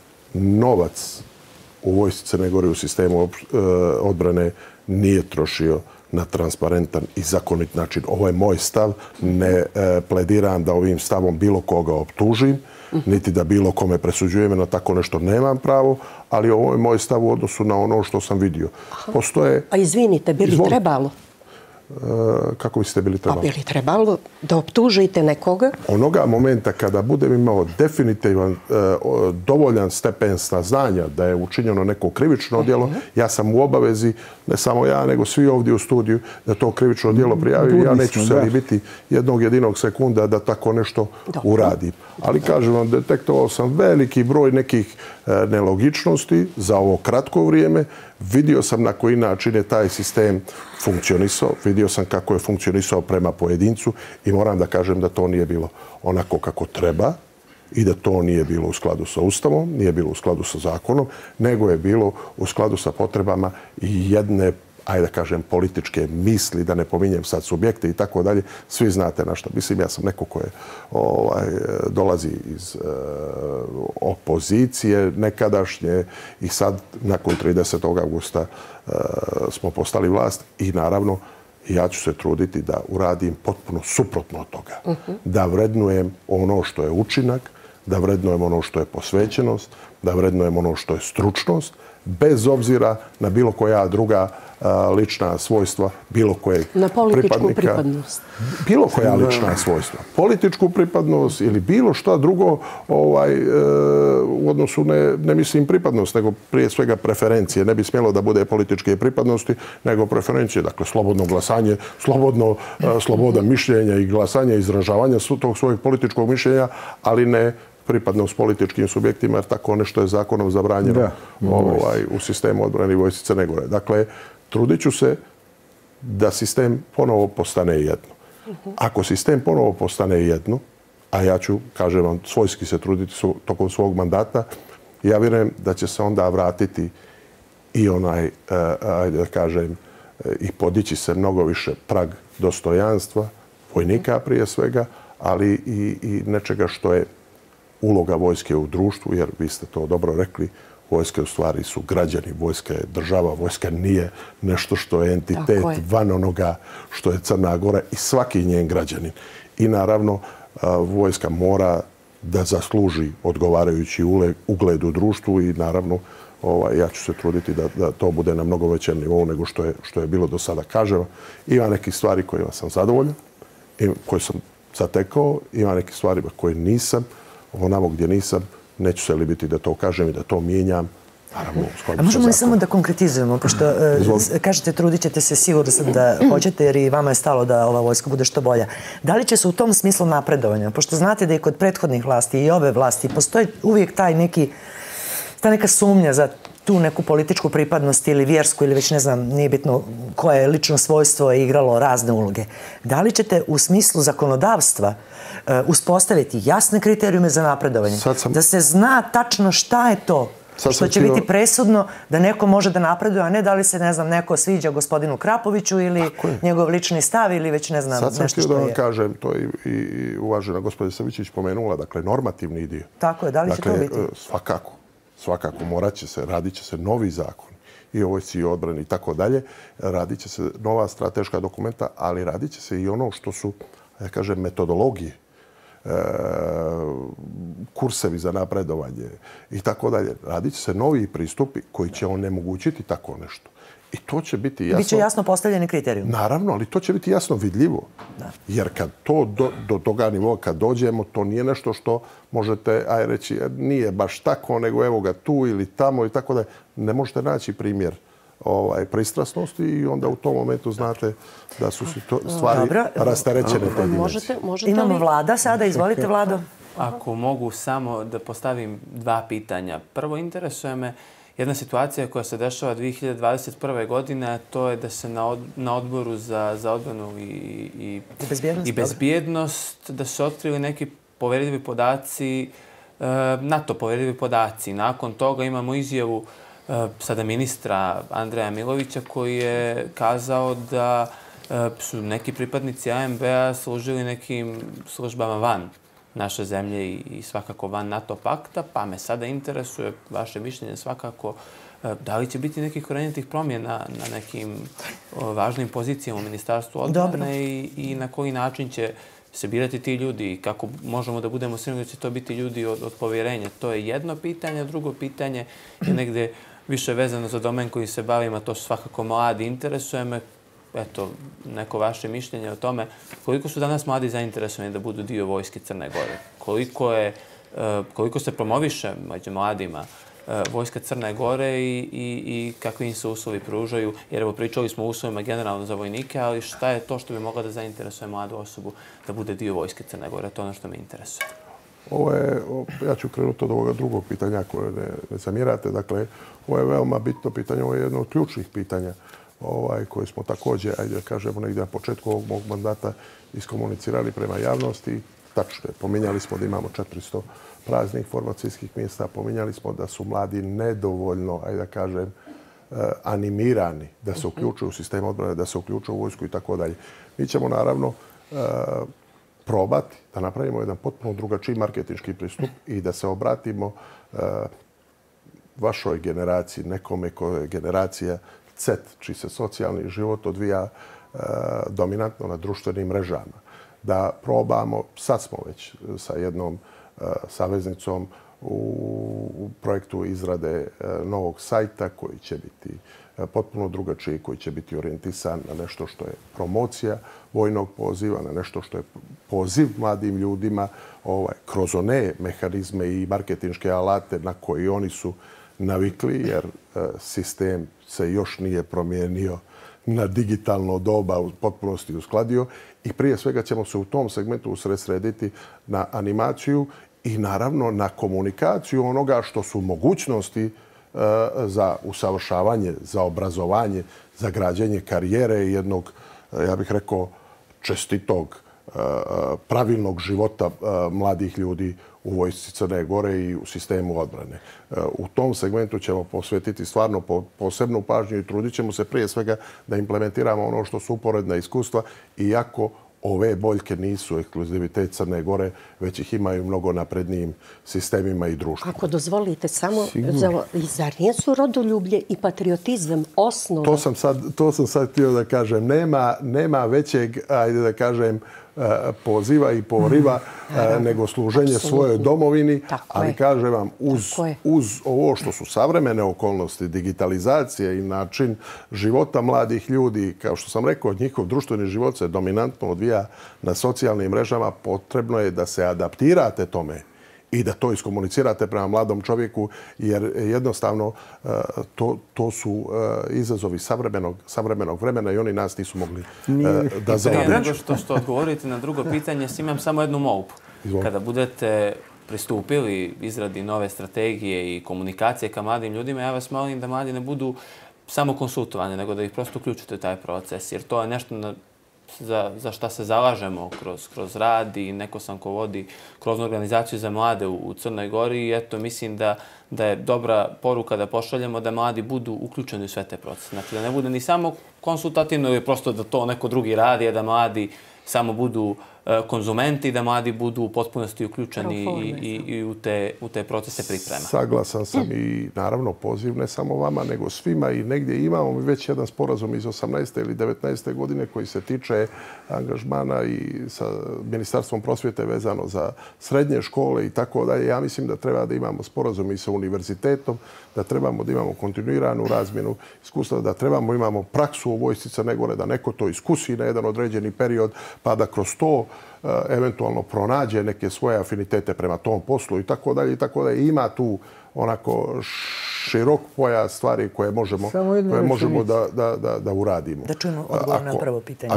novac u Vojsci Crne Gore u sistemu odbrane nije trošio na transparentan i zakonit način. Ovo je moj stav. Ne plediram da ovim stavom bilo koga optužim, niti da bilo kome presuđujem, na tako nešto nemam pravo, ali ovo je moj stav u odnosu na ono što sam vidio. Postoje... A izvinite, bi li trebalo? Kako biste bili trebalo? A bi li trebalo da optužite nekoga? Onoga momenta kada budem imao definitivan, dovoljan stepen saznanja da je učinjeno neko krivično djelo, ja sam u obavezi, ne samo ja, nego svi ovdje u studiju, da to krivično djelo prijavim. Ja neću se biti jednog jedinog sekunda da tako nešto uradim. Ali kažem vam, detektovao sam veliki broj nekih nelogičnosti za ovo kratko vrijeme. Vidio sam na koji način je taj sistem funkcionisao, vidio sam kako je funkcionisao prema pojedincu i moram da kažem da to nije bilo onako kako treba i da to nije bilo u skladu sa Ustavom, nije bilo u skladu sa zakonom, nego je bilo u skladu sa potrebama jedne, ajde da kažem, političke misli, da ne pominjem sad subjekte i tako dalje. Svi znate na što. Mislim, ja sam neko koje dolazi iz opozicije nekadašnje i sad, nakon 30. augusta, smo postali vlast i naravno ja ću se truditi da uradim potpuno suprotno od toga. Da vrednujem ono što je učinak, da vrednujem ono što je posvećenost, da vrednujemo ono što je stručnost, bez obzira na bilo koja druga lična svojstva, bilo kojeg pripadnika. Na političku pripadnost. Bilo koja lična svojstva. Političku pripadnost ili bilo šta drugo u odnosu, ne mislim pripadnost, nego prije svega preferencije. Ne bi smjelo da bude političke pripadnosti, nego preferencije. Dakle, slobodno glasanje, sloboda mišljenja i glasanja, izražavanja tog svojeg političkog mišljenja, ali ne pripadnost političkim subjektima, jer tako nešto je zakonom zabranjeno u sistemu odbrane i vojsci Crne Gore. Dakle, trudit ću se da sistem ponovo postane jedno. Ako sistem ponovo postane jedno, a ja ću, kažem vam, svojski se truditi tokom svog mandata, ja vjerujem da će se onda vratiti i ajde da kažem, i podići se mnogo više prag dostojanstva, vojnika prije svega, ali i nečega što je uloga vojske u društvu, jer vi ste to dobro rekli, vojske u stvari su građani, vojska je država, vojska nije nešto što je entitet van onoga što je Crna Gora i svaki njen građanin. I naravno, vojska mora da zasluži odgovarajući ugled u društvu i naravno ja ću se truditi da to bude na mnogo većem nivou nego što je bilo do sada. Kažem, ima nekih stvari kojima sam zadovoljan, koje sam zatekao, ima nekih stvari koje nisam. Onamo gdje nisam, neću se libiti da to kažem i da to mijenjam. A možemo li samo da konkretizujemo, pošto kažete trudit ćete se, sigurno sam da hoćete, jer i vama je stalo da ova vojska bude što bolja. Da li će se u tom smislu napredovanja, pošto znate da i kod prethodnih vlasti i ove vlasti postoji uvijek ta neka sumnja za tu neku političku pripadnost ili vjersku ili već ne znam, nije bitno koje lično svojstvo je igralo razne uloge. Da li ćete u smislu zakonodavstva uspostaviti jasne kriterijume za napredovanje? Da se zna tačno šta je to što će biti presudno da neko može da napreduje, a ne da li se, ne znam, neko sviđa gospodinu Krapoviću ili njegov lični stav ili već ne znam nešto što je. Sad sam htio da vam kažem, to i uvažena gospođa Savićević pomenula, dakle, normativni dio. Tako je, da li će to biti? Svakako, morat će se, radit će se novi zakon i o vojsci i odbrani i tako dalje. Radit će se nova strateška dokumenta, ali radit će se i ono što su, ja kažem, metodologije, kursevi za napredovanje i tako dalje. Radit će se novi pristupi koji će onemogućiti tako nešto. I to će biti jasno... Biće jasno postavljeni kriterijum. Naravno, ali to će biti jasno vidljivo. Jer kad to do toga nivoa, kad dođemo, to nije nešto što možete, reći, nije baš tako, nego evo ga tu ili tamo i tako da ne možete naći primjer pristrasnosti i onda u tom momentu znate da su stvari rasterećene te dimenzije. Imamo Vlada sada, izvolite Vlado. Ako mogu samo da postavim dva pitanja. Prvo, interesuje me jedna situacija koja se dešava 2021. godine, to je da se na odboru za odbranu i bezbjednost, da se otkrili neki poverljivi podaci, NATO poverljivi podaci. Nakon toga imamo izjavu sada ministra Andreja Milovića koji je kazao da su neki pripadnici AMB-a služili nekim službama van naše zemlje i svakako van NATO pakta, pa me sada interesuje vaše mišljenje svakako da li će biti nekih korenitih promjena na nekim važnim pozicijama u Ministarstvu odbrane i na koji način će se birati ti ljudi i kako možemo da budemo sigurni da će to biti ljudi od povjerenja. To je jedno pitanje. Drugo pitanje je negde više vezano za domen koji se bavim, a to su svakako mladi. Interesuje me, eto, neko vaše mišljenje o tome koliko su danas mladi zainteresovani da budu dio vojske Crne Gore. Koliko se promoviše među mladima vojska Crne Gore i kakvi im se uslovi pružaju. Jer evo pričali smo o uslovima generalno za vojnike, ali šta je to što bi mogla da zainteresuje mladu osobu da bude dio vojske Crne Gore? To je ono što me interesuje. Ja ću krenuti od ovoga drugog pitanja koje ne zamjerate. Dakle, ovo je veoma bitno pitanje, ovo je jedno od ključnih pitanja koje smo također, ajde da kažemo, negdje na početku ovog mog mandata iskomunicirali prema javnosti. Tačno je, pominjali smo da imamo 400 praznih formacijskih mjesta, pominjali smo da su mladi nedovoljno, ajde da kažem, animirani da se uključuju u sistem odbrane, da se uključuju u vojsku i tako dalje. Mi ćemo naravno probati da napravimo jedan potpuno drugačiji marketinški pristup i da se obratimo vašoj generaciji, nekome koja je generacija Z, čiji se socijalni život odvija dominantno na društvenim mrežama. Da probamo, sad smo već sa jednom saveznicom u projektu izrade novog sajta koji će biti potpuno drugačiji, koji će biti orijentisan na nešto što je promocija vojnog poziva, na nešto što je poziv mladim ljudima kroz one mehanizme i marketinške alate na koji oni su navikli, jer sistem se još nije promijenio na digitalno doba, u potpunosti uskladio i prije svega ćemo se u tom segmentu usredsrediti na animaciju i naravno na komunikaciju onoga što su mogućnosti za usavršavanje, za obrazovanje, za građenje karijere i jednog, ja bih rekao, čestitog, pravilnog života mladih ljudi u vojsci Crne Gore i u sistemu odbrane. U tom segmentu ćemo posvetiti stvarno posebnu pažnju i trudit ćemo se prije svega da implementiramo ono što su uporedna iskustva, iako ove boljke nisu ekskluzivitet Crne Gore, već ih imaju mnogo naprednijim sistemima i društvima. Ako dozvolite samo, zar nisu rodoljublje i patriotizam osnova? To sam sad htio da kažem. Nema većeg, ajde da kažem, poziva i poriva nego služenje svojoj domovini, ali kažem vam, uz ovo što su savremene okolnosti, digitalizacije i način života mladih ljudi, kao što sam rekao, njihov društveni život se dominantno odvija na socijalnim mrežama, potrebno je da se adaptirate tome i da to iskomunicirate prema mladom čovjeku, jer jednostavno to su izazovi savremenog vremena i oni nas nisu mogli da zaobiđu. Prije nego što odgovorite na drugo pitanje, imam samo jednu molbu. Kada budete pristupili izradi nove strategije i komunikacije ka mladim ljudima, ja vas molim da mladi ne budu samo konsultovani, nego da ih prosto uključite u taj proces, jer to je nešto za šta se zalažemo kroz rad i neko sam ko vodi kroz organizaciju za mlade u Crnoj Gori i eto mislim da je dobra poruka da pošaljemo da mladi budu uključeni u sve te procese. Znači da ne bude ni samo konsultativno ili prosto da to neko drugi radi, a da mladi samo budu konzumenti, da mladi budu u potpunosti uključeni i u te procese priprema. Saglasan sam i naravno poziv ne samo vama, nego svima i negdje imamo već jedan sporazum iz 18. ili 19. godine koji se tiče angažmana i sa Ministarstvom prosvjete vezano za srednje škole i tako dalje. Ja mislim da treba da imamo sporazum i sa univerzitetom, da trebamo da imamo kontinuiranu razmjenu iskustva, da imamo praksu u vojsci Crne Gore, da neko to iskusi na jedan određeni period, pa da kroz to eventualno pronađe neke svoje afinitete prema tom poslu i tako dalje i tako dalje. Ima tu onako širok pojas stvari koje možemo da uradimo. Da čujemo odgovor na prvo pitanje.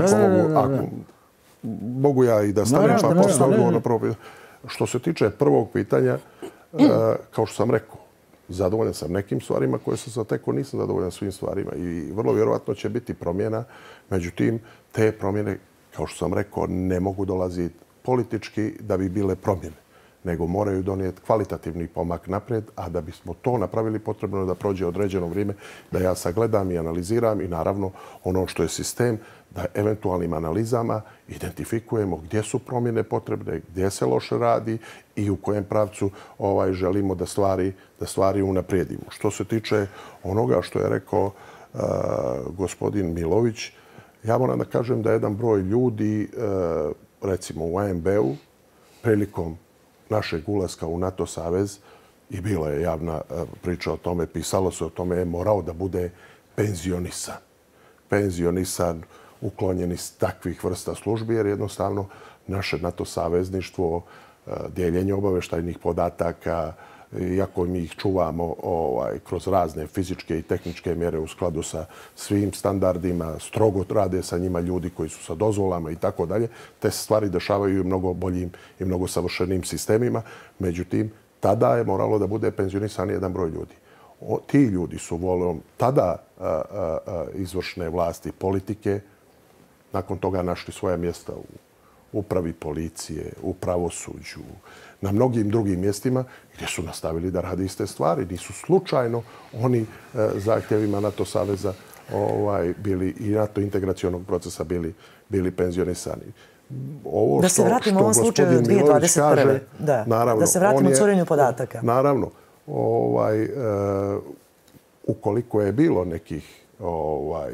Mogu ja i da stavim pa posle odgovor na prvo pitanje. Što se tiče prvog pitanja, kao što sam rekao, zadovoljan sam nekim stvarima koje sam zatekao, nisam zadovoljan svim stvarima i vrlo vjerovatno će biti promjena. Međutim, te promjene, kao što sam rekao, ne mogu dolaziti politički da bi bile promjene, nego moraju donijeti kvalitativni pomak naprijed, a da bismo to napravili potrebno je da prođe određeno vrijeme, da ja sagledam i analiziram i naravno ono što je sistem, da eventualnim analizama identifikujemo gdje su promjene potrebne, gdje se loše radi i u kojem pravcu želimo da stvari unaprijedimo. Što se tiče onoga što je rekao gospodin Milović, ja moram da kažem da jedan broj ljudi, recimo u ANB-u, prilikom našeg ulaska u NATO savez, i bila je javna priča o tome, pisalo se o tome, je morao da bude penzionisan. Penzionisan, uklonjen iz takvih vrsta službi, jer jednostavno naše NATO savezništvo, dijeljenje obaveštajnih podataka, iako mi ih čuvamo kroz razne fizičke i tehničke mjere u skladu sa svim standardima, strogo rade sa njima ljudi koji su sa dozvolama i tako dalje, te se stvari dešavaju i mnogo boljim i mnogo savršenim sistemima. Međutim, tada je moralo da bude penzionisan jedan broj ljudi. Ti ljudi su volom tada izvršne vlasti politike, nakon toga našli svoja mjesta u upravi policije, u pravosuđu, na mnogim drugim mjestima gdje su nastavili da rade iste stvari. Nisu slučajno oni zahtjevima NATO saveza bili i NATO integracionog procesa bili penzionisani. Da se vratimo u ovom slučaju 2021. Da se vratimo u curenju podataka. Naravno. Ukoliko je bilo nekih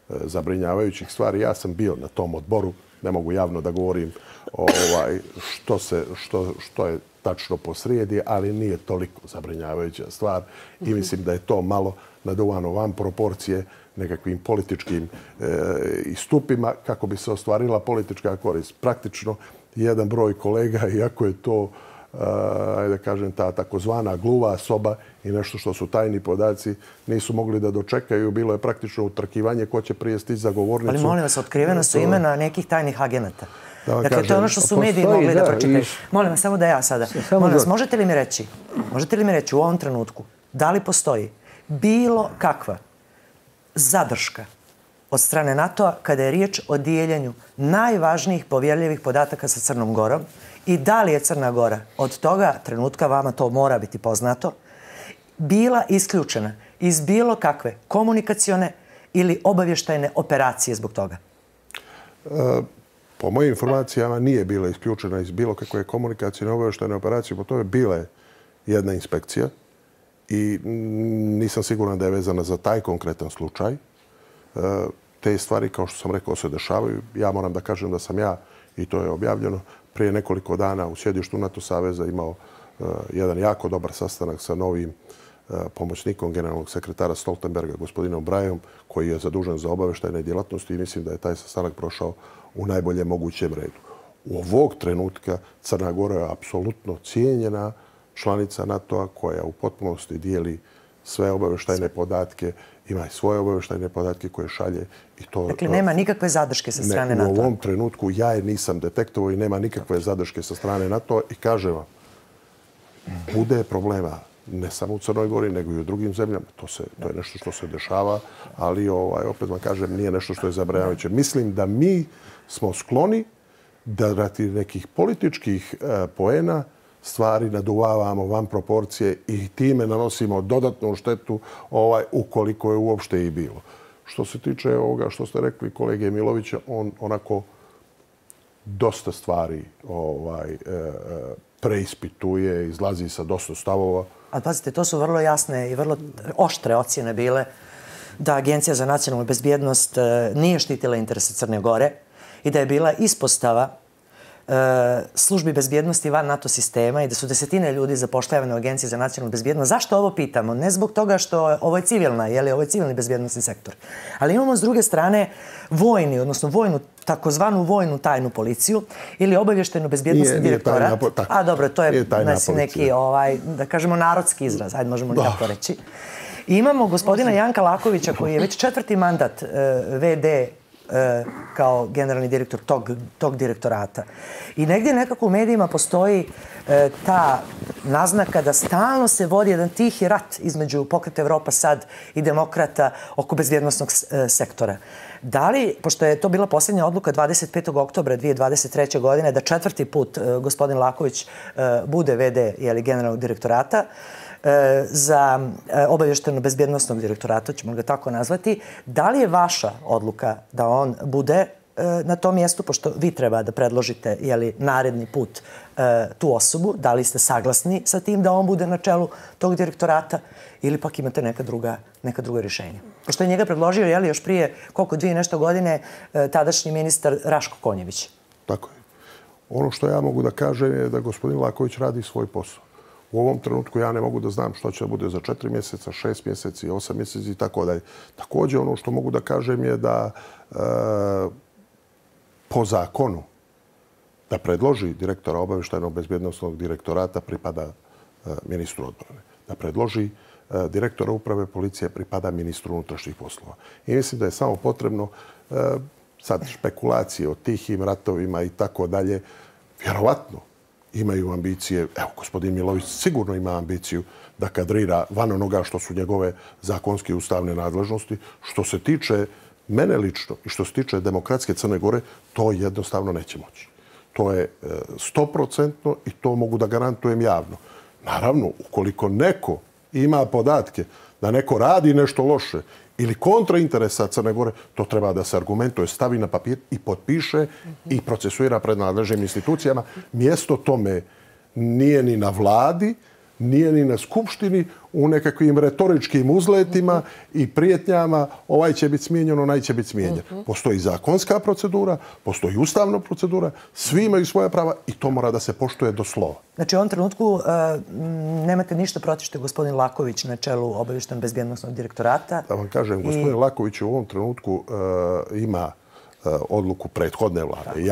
zabrinjavajućih stvari. Ja sam bio na tom odboru, ne mogu javno da govorim što je tačno posrijedi, ali nije toliko zabrinjavajuća stvar i mislim da je to malo naduvano van proporcije nekakvim političkim istupima kako bi se ostvarila politička korist. Praktično jedan broj kolega, iako je to ajde kažem, ta takozvana gluva soba i nešto što su tajni podaci, nisu mogli da dočekaju. Bilo je praktično utrkivanje ko će prije stići za govornicu. Ali molim vas, otkrivena su imena nekih tajnih agenata. Dakle, to je ono što su mediji mogli da pročitaju. Molim vas, samo da ja sada. Molim vas, možete li mi reći u ovom trenutku da li postoji bilo kakva zadrška od strane NATO-a kada je riječ o dijeljenju najvažnijih povjerljivih podataka sa Crnom Gorom i da li je Crna Gora od toga trenutka, vama to mora biti poznato, bila isključena iz bilo kakve komunikacione ili obavještajne operacije zbog toga? Po mojim informacijama nije bila isključena iz bilo kakve komunikacijne obavještajne operacije, po tome bila je jedna inspekcija i nisam siguran da je vezana za taj konkretan slučaj. Te stvari, kao što sam rekao, se dešavaju. Ja moram da kažem da sam ja, i to je objavljeno, prije nekoliko dana u sjedištu NATO saveza imao jedan jako dobar sastanak sa novim pomoćnikom generalnog sekretara Stoltenberga, gospodinom Brajom, koji je zadužen za obavještajne djelatnosti i mislim da je taj sastanak prošao u najboljem mogućem redu. U ovog trenutka Crna Gora je apsolutno cijenjena članica NATO-a koja u potpunosti dijeli sve obavještajne podatke, ima i svoje obavještajne podatke koje šalje. Dakle, nema nikakve zadrške sa strane NATO-a? U ovom trenutku ja je nisam detektovao i nema nikakve zadrške sa strane NATO-a i kažem vam, bude problema ne samo u Crnoj Gori, nego i u drugim zemljama. To je nešto što se dešava, ali opet vam kažem, nije nešto što je zabrinjavajuće. Mislim da mi smo skloni da radi nekih političkih poena stvari naduvavamo van proporcije i time nanosimo dodatnu štetu ukoliko je uopšte i bilo. Što se tiče ovoga što ste rekli kolege Milovića, on onako dosta stvari preispituje, izlazi sa dosta stavova. Ali pazite, to su vrlo jasne i vrlo oštre ocjene bile da Agencija za nacionalnu bezbjednost nije štitila interese Crne Gore i da je bila ispostava službi bezbjednosti van NATO sistema i da su desetine ljudi zapošljavane u Agenciji za nacionalnu bezbjednost. Zašto ovo pitamo? Ne zbog toga što ovo je civilna, ovo je civilni bezbjednostni sektor. Ali imamo s druge strane vojni, odnosno takozvanu vojnu tajnu policiju ili obavještenu bezbjednostni direktorat. A dobro, to je neki, da kažemo, narodski izraz. Ajde, možemo li tako reći. I imamo gospodina Janka Lakovića koji je već 4. mandat VD kao generalni direktor tog direktorata. I negdje nekako u medijima postoji ta naznaka da stalno se vodi jedan tihi rat između Pokreta Evropa sad i demokrata oko bezbjednosnog sektora. Da li, pošto je to bila posljednja odluka 25. oktobra 2023. godine, da 4. put gospodin Laković bude VD generalnog direktorata, za obavješteno bezbjednostnog direktorata, ćemo ga tako nazvati, da li je vaša odluka da on bude na tom mjestu, pošto vi treba da predložite naredni put tu osobu, da li ste saglasni sa tim da on bude na čelu tog direktorata ili pak imate neka druga rješenja? Pošto je njega predložio još prije 2 i nešto godine tadašnji ministar Raško Konjević. Tako je. Ono što ja mogu da kažem je da gospodin Laković radi svoj posao. U ovom trenutku ja ne mogu da znam što će da bude za 4 mjeseca, 6 mjeseci, 8 mjeseci i tako dalje. Također ono što mogu da kažem je da po zakonu da predloži direktora obavještajnog bezbjednosnog direktorata pripada ministru odbrane. Da predloži direktora uprave policije pripada ministru unutrašnjih poslova. I mislim da je samo potrebno sad špekulacije o tihim ratovima i tako dalje. Vjerovatno imaju ambicije, evo, gospodin Milović sigurno ima ambiciju da kadrira van onoga što su njegove zakonske i ustavne nadležnosti. Što se tiče mene lično i što se tiče demokratske Crne Gore, to jednostavno neće moći. To je 100% i to mogu da garantujem javno. Naravno, ukoliko neko ima podatke da neko radi nešto loše ili kontra interesa Crne Gore, to treba da se argumentuje, stavi na papir i potpiše i procesuira pred nadležnim institucijama. Mjesto tome nije ni na vladi, nije ni na skupštini u nekakvim retoričkim uzletima i prijetnjama ovaj će biti smijenjen, onaj će biti smijenjen. Postoji zakonska procedura, postoji ustavna procedura, svi imaju svoja prava i to mora da se poštuje do slova. Znači u ovom trenutku nemate ništa protiv što je gospodin Laković na čelu obavještajno bezbjednosnog direktorata. Da vam kažem, gospodin Laković u ovom trenutku ima odluku prethodne vlade.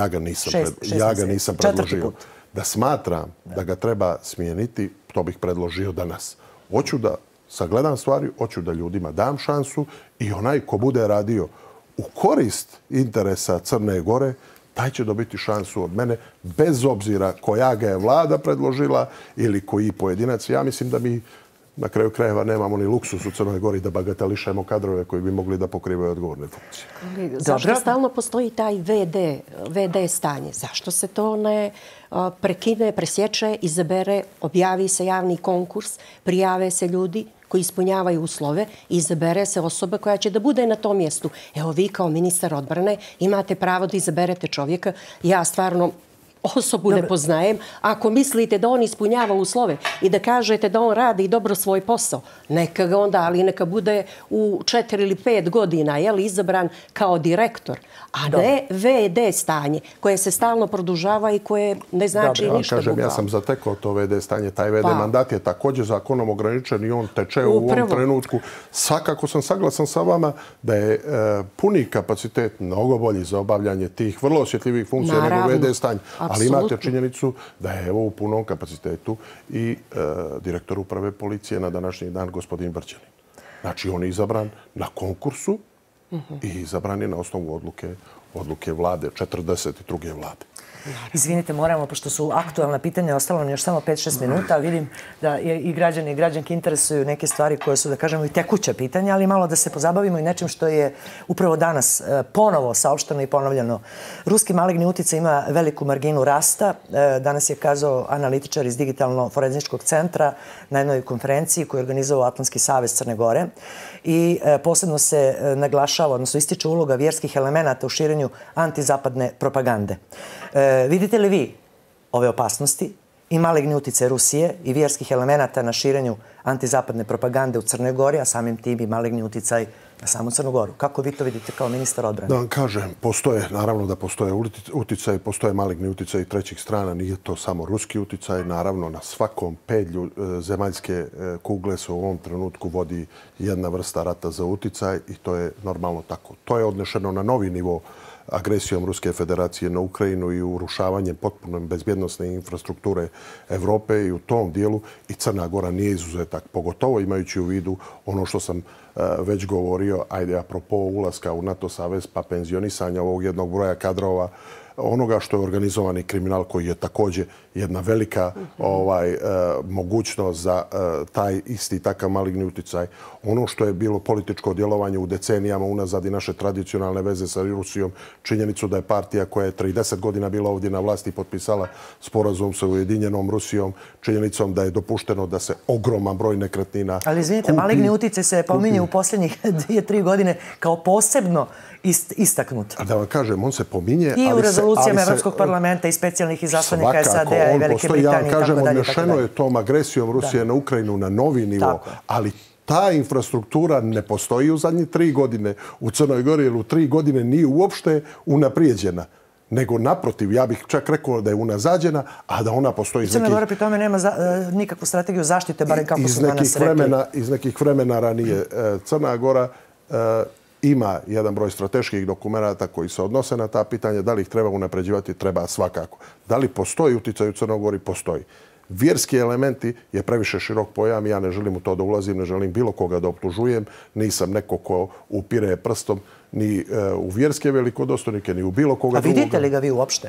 Ja ga nisam predložio. Da smatram da ga treba smijeniti, to bih predložio danas. Hoću da sagledam stvari, hoću da ljudima dam šansu i onaj ko bude radio u korist interesa Crne Gore, taj će dobiti šansu od mene, bez obzira koja ga je vlada predložila ili koji pojedinac. Ja mislim da mi na kraju krajeva nemamo ni luksus u Crnoj Gori da bagatelišemo kadrove koji bi mogli da pokrivaju odgovorne funkcije. Zašto stalno postoji taj VD stanje? Zašto se to ne prekine, presječe, izabere, objavi se javni konkurs, prijave se ljudi koji ispunjavaju uslove i izabere se osoba koja će da bude na tom mjestu? Evo vi kao ministar odbrane imate pravo da izaberete čovjeka. Ja stvarno osobu ne poznajem. Ako mislite da on ispunjava uslove i da kažete da on radi dobro svoj posao, neka ga onda, ali neka bude u 4 ili 5 godina izabran kao direktor, a ne VD stanje koje se stalno produžava i koje ne znači ništa drugo. Ja sam zatekao to VD stanje. Taj VD mandat je također zakonom ograničen i on teče u ovom trenutku. Svakako sam saglasan sa vama da je puni kapacitet mnogo bolji za obavljanje tih vrlo osjetljivih funkcija nego VD stanje. Ali imate činjenicu da je evo u punom kapacitetu i direktor uprave policije na današnji dan, gospodin Brđanin. Znači, on je izabran na konkursu i izabran je na osnovu odluke vlade, 42. vlade. Izvinite, moramo, pošto su aktualna pitanja, ostalo nam još samo 5-6 minuta. Vidim da i građani i građanke interesuju neke stvari koje su, da kažemo, i tekuća pitanja, ali malo da se pozabavimo i nečim što je upravo danas ponovo saopšteno i ponovljeno. Ruski maligni uticaj ima veliku marginu rasta. Danas je kazao analitičar iz Digitalno-forenzičkog centra na jednoj konferenciji koju je organizovao Atlantski savez Crne Gore. I posebno se naglašava, odnosno ističe uloga vjerskih elemenata u širenju antizapadne propagande. Vidite li vi ove opasnosti i maligni uticaj Rusije i vjerskih elemenata na širenju antizapadne propagande u Crnoj Gori, a samim tim i maligni uticaj na samu Crnu Goru? Kako vi to vidite kao ministar odbrane? Da vam kažem, naravno da postoje uticaj, postoje maligni uticaj i trećih strana. Nije to samo ruski uticaj. Naravno, na svakom pedlju zemaljske kugle se u ovom trenutku vodi jedna vrsta rata za uticaj i to je normalno tako. To je odnešeno na novi nivo agresijom Ruske federacije na Ukrajinu i urušavanjem potpuno bezbjednosne infrastrukture Evrope i u tom dijelu i Crna Gora nije izuzetak. Pogotovo imajući u vidu ono što sam već govorio, apropo ulaska u NATO savez pa penzionisanja ovog jednog broja kadrova, onoga što je organizovani kriminal koji je također jedna velika mogućnost za taj isti takav maligni uticaj. Ono što je bilo političko djelovanje u decenijama unazad i naše tradicionalne veze sa Rusijom, činjenicu da je partija koja je 30 godina bila ovdje na vlasti potpisala sporazum sa Ujedinjenom Rusijom, činjenicom da je dopušteno da se ogroman broj nekretnina kupi. Ali izvinite, maligni uticaj se pominje u posljednjih 2-3 godine kao posebno istaknut. Da vam kažem, on se pominje, i u rezolucijama Evropskog parlamenta i specijalnih izaslanika SAD-a i Velike Britanije. Ja vam kažem, odnešeno je tom agresijom Rusije na Ukrajinu na novi nivo, ali ta infrastruktura ne postoji u zadnjih 3 godine u Crnoj Gori, jer u 3 godine nije uopšte unaprijeđena. Nego naprotiv, ja bih čak rekao da je unazađena, a da ona postoji Crna Gora pri tome nema nikakvu strategiju zaštite, barem kako su danas rekli. Iz nekih vremena ranije. Crna Gora ima jedan broj strateških dokumenata koji se odnose na ta pitanja. Da li ih treba unapređivati? Treba svakako. Da li postoji uticaj u Crnoj Gori? Postoji. Vjerski elementi je previše širok pojam. Ja ne želim u to da ulazim, ne želim bilo koga da optužujem. Nisam neko ko upire prstom ni u vjerske velikodostojnike, ni u bilo koga drugoga. A vidite li ga vi uopšte?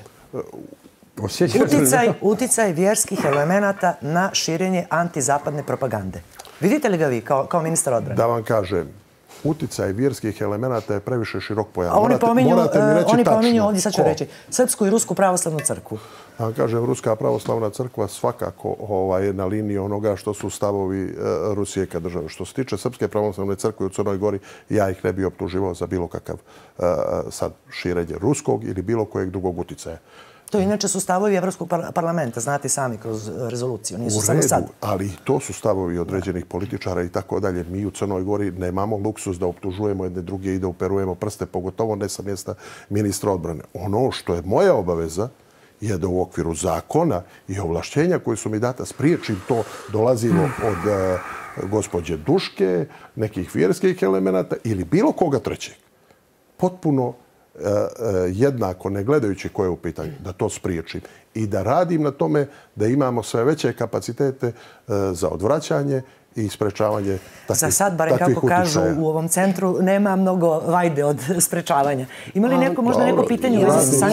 Uticaj vjerskih elemenata na širenje antizapadne propagande. Vidite li ga vi kao ministar odbrane? Da vam kažem, uticaj vjerskih elemenata je previše širok pojam. Oni pominju, ovdje sad ću reći, Srpsku i Rusku pravoslavnu crkvu. Da vam kažem, Ruska pravoslavna crkva svakako je na liniji onoga što su stavovi Rusije ka države. Što se tiče Srpske pravoslavne crkve u Crnoj Gori, ja ih ne bi optuživao za bilo kakav sad širenje ruskog ili bilo kojeg drugog uticaja. To inače su stavovi Evropskog parlamenta, znate sami kroz rezoluciju. U redu, ali to su stavovi određenih političara i tako dalje. Mi u Crnoj Gori nemamo luksus da optužujemo jedne druge i da uperujemo prste, pogotovo ne sa mjesta ministra odbrane. Ono što je moja obaveza je da u okviru zakona i ovlašćenja koje su mi data spriječim to dolazilo od gospođe Duške, nekih vjerskih elemenata ili bilo koga trećeg. Potpuno jednako, ne gledajući koje je u pitanju, da to spriječim i da radim na tome da imamo sve veće kapacitete za odvraćanje i sprečavanje takvih uticaja. Za sad, barem kako kažu u ovom centru, nema mnogo vajde od sprečavanja. Ima li možda neko pitanje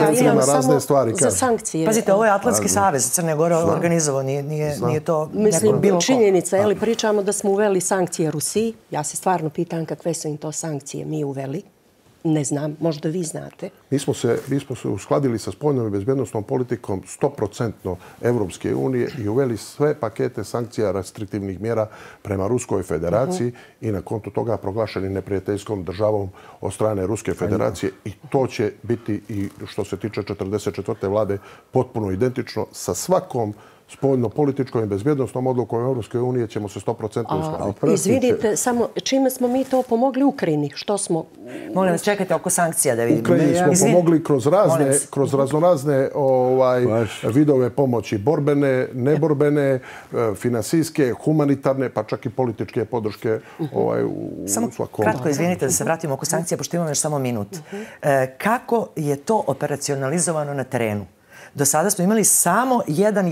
za sankcije? Pazite, ovo je Atlantski savez Crne Gore organizovao, nije to neko bilo ko. Činjenica, pričamo da smo uveli sankcije Rusiji. Ja se stvarno pitam kakve su im to sankcije mi uveli. Ne znam, možda vi znate. Mi smo se uskladili sa spoljnom i bezbjednostnom politikom 100% Evropske unije i uveli sve pakete sankcija restriktivnih mjera prema Ruskoj federaciji i na kontu toga proglašeni neprijateljskom državom od strane Ruske federacije i to će biti i što se tiče 44. vlade potpuno identično sa svakom spoljno-političkom i bezbjednostnom odlukom Evropske unije ćemo se 100% uskladiti. Izvidite, samo čime smo mi to pomogli Ukrajini? Što smo... Molim vas, čekajte oko sankcija da vidimo. Ukrajini smo pomogli kroz raznorazne vidove pomoći. Borbene, neborbene, finansijske, humanitarne, pa čak i političke podrške u svakom... Samo kratko, izvinite da se vratimo oko sankcija, pošto imamo još samo minut. Kako je to operacionalizovano na terenu? Do sada smo imali samo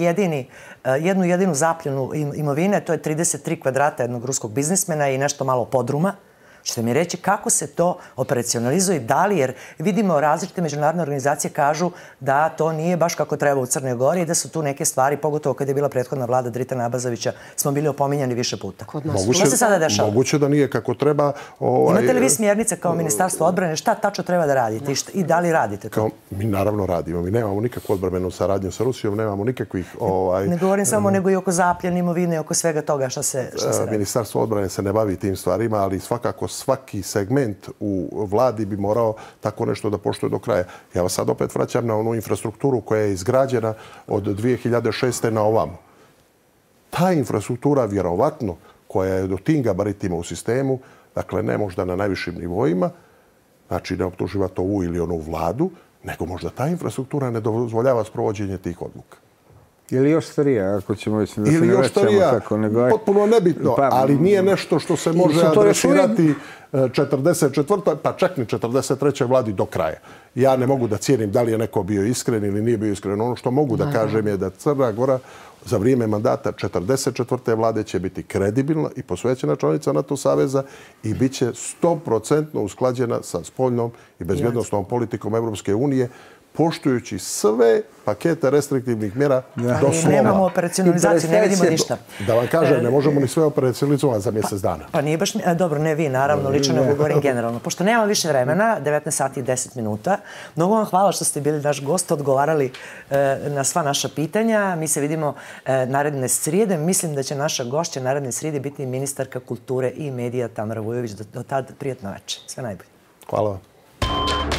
jednu jedinu zapljenu imovine, to je 33 kvadrata jednog ruskog biznismena i nešto malo podruma. Što mi reći kako se to operacionalizuje, da li, jer vidimo različite međunarodne organizacije kažu da to nije baš kako treba u Crnoj Gori i da su tu neke stvari, pogotovo kad je bila prethodna vlada Dritana Abazovića, smo bili opominjani više puta. Šta se sada dešava? Moguće da nije kako treba. Imate li vi smjernice kao Ministarstvo odbrane šta tačno treba da radite i da li radite to? Mi naravno radimo. Mi nemamo nikakvu odbrambenu saradnju sa Rusijom, nemamo nikakvih... Ne govorim samo nego i oko zapljene imovine i oko svega toga šta se radi. Ministarstvo odbrane se ne bavi tim stvarima, ali svakako svaki segment u vladi bi morao tako nešto da poštuje do kraja. Ja vas sad opet vraćam na onu infrastrukturu koja je izgrađena od 2006. na ovamo. Ta infrastruktura, vjerovatno, koja je do tim gabaritima u sistemu, dakle ne možda na najvišim nivoima, znači ne optuživa to ovu ili onu vladu, nego možda ta infrastruktura ne dozvoljava sprovođenje tih odluka. Ili još starija, ako ćemo već da se ne vraćamo tako. Potpuno nebitno, ali nije nešto što se može adresirati 44. pa čak ni 43. vladi do kraja. Ja ne mogu da cijenim da li je neko bio iskren ili nije bio iskren. Ono što mogu da kažem je da Crna Gora za vrijeme mandata 44. vlade će biti kredibilna i posvećena članica NATO saveza i bit će 100% usklađena sa spoljnom i bezbjednostnom politikom Evropske unije, poštujući sve pakete restriktivnih mjera do slova. Nemamo operacionalizaciju, ne vidimo ništa. Da vam kažem, ne možemo ni sve operacionalizovati za mjesec dana. Pa nije baš... Dobro, ne vi, naravno, lično ne govorim generalno. Pošto nemamo više vremena, 19 sati i 10 minuta, mnogo vam hvala što ste bili naš gost, odgovarali na sva naša pitanja. Mi se vidimo naredne srijede. Mislim da će naša gošća naredne srijede biti ministarka kulture i medija Tamara Vujović. Do tad, prijatno večer. Sve najbolje. Hvala vam.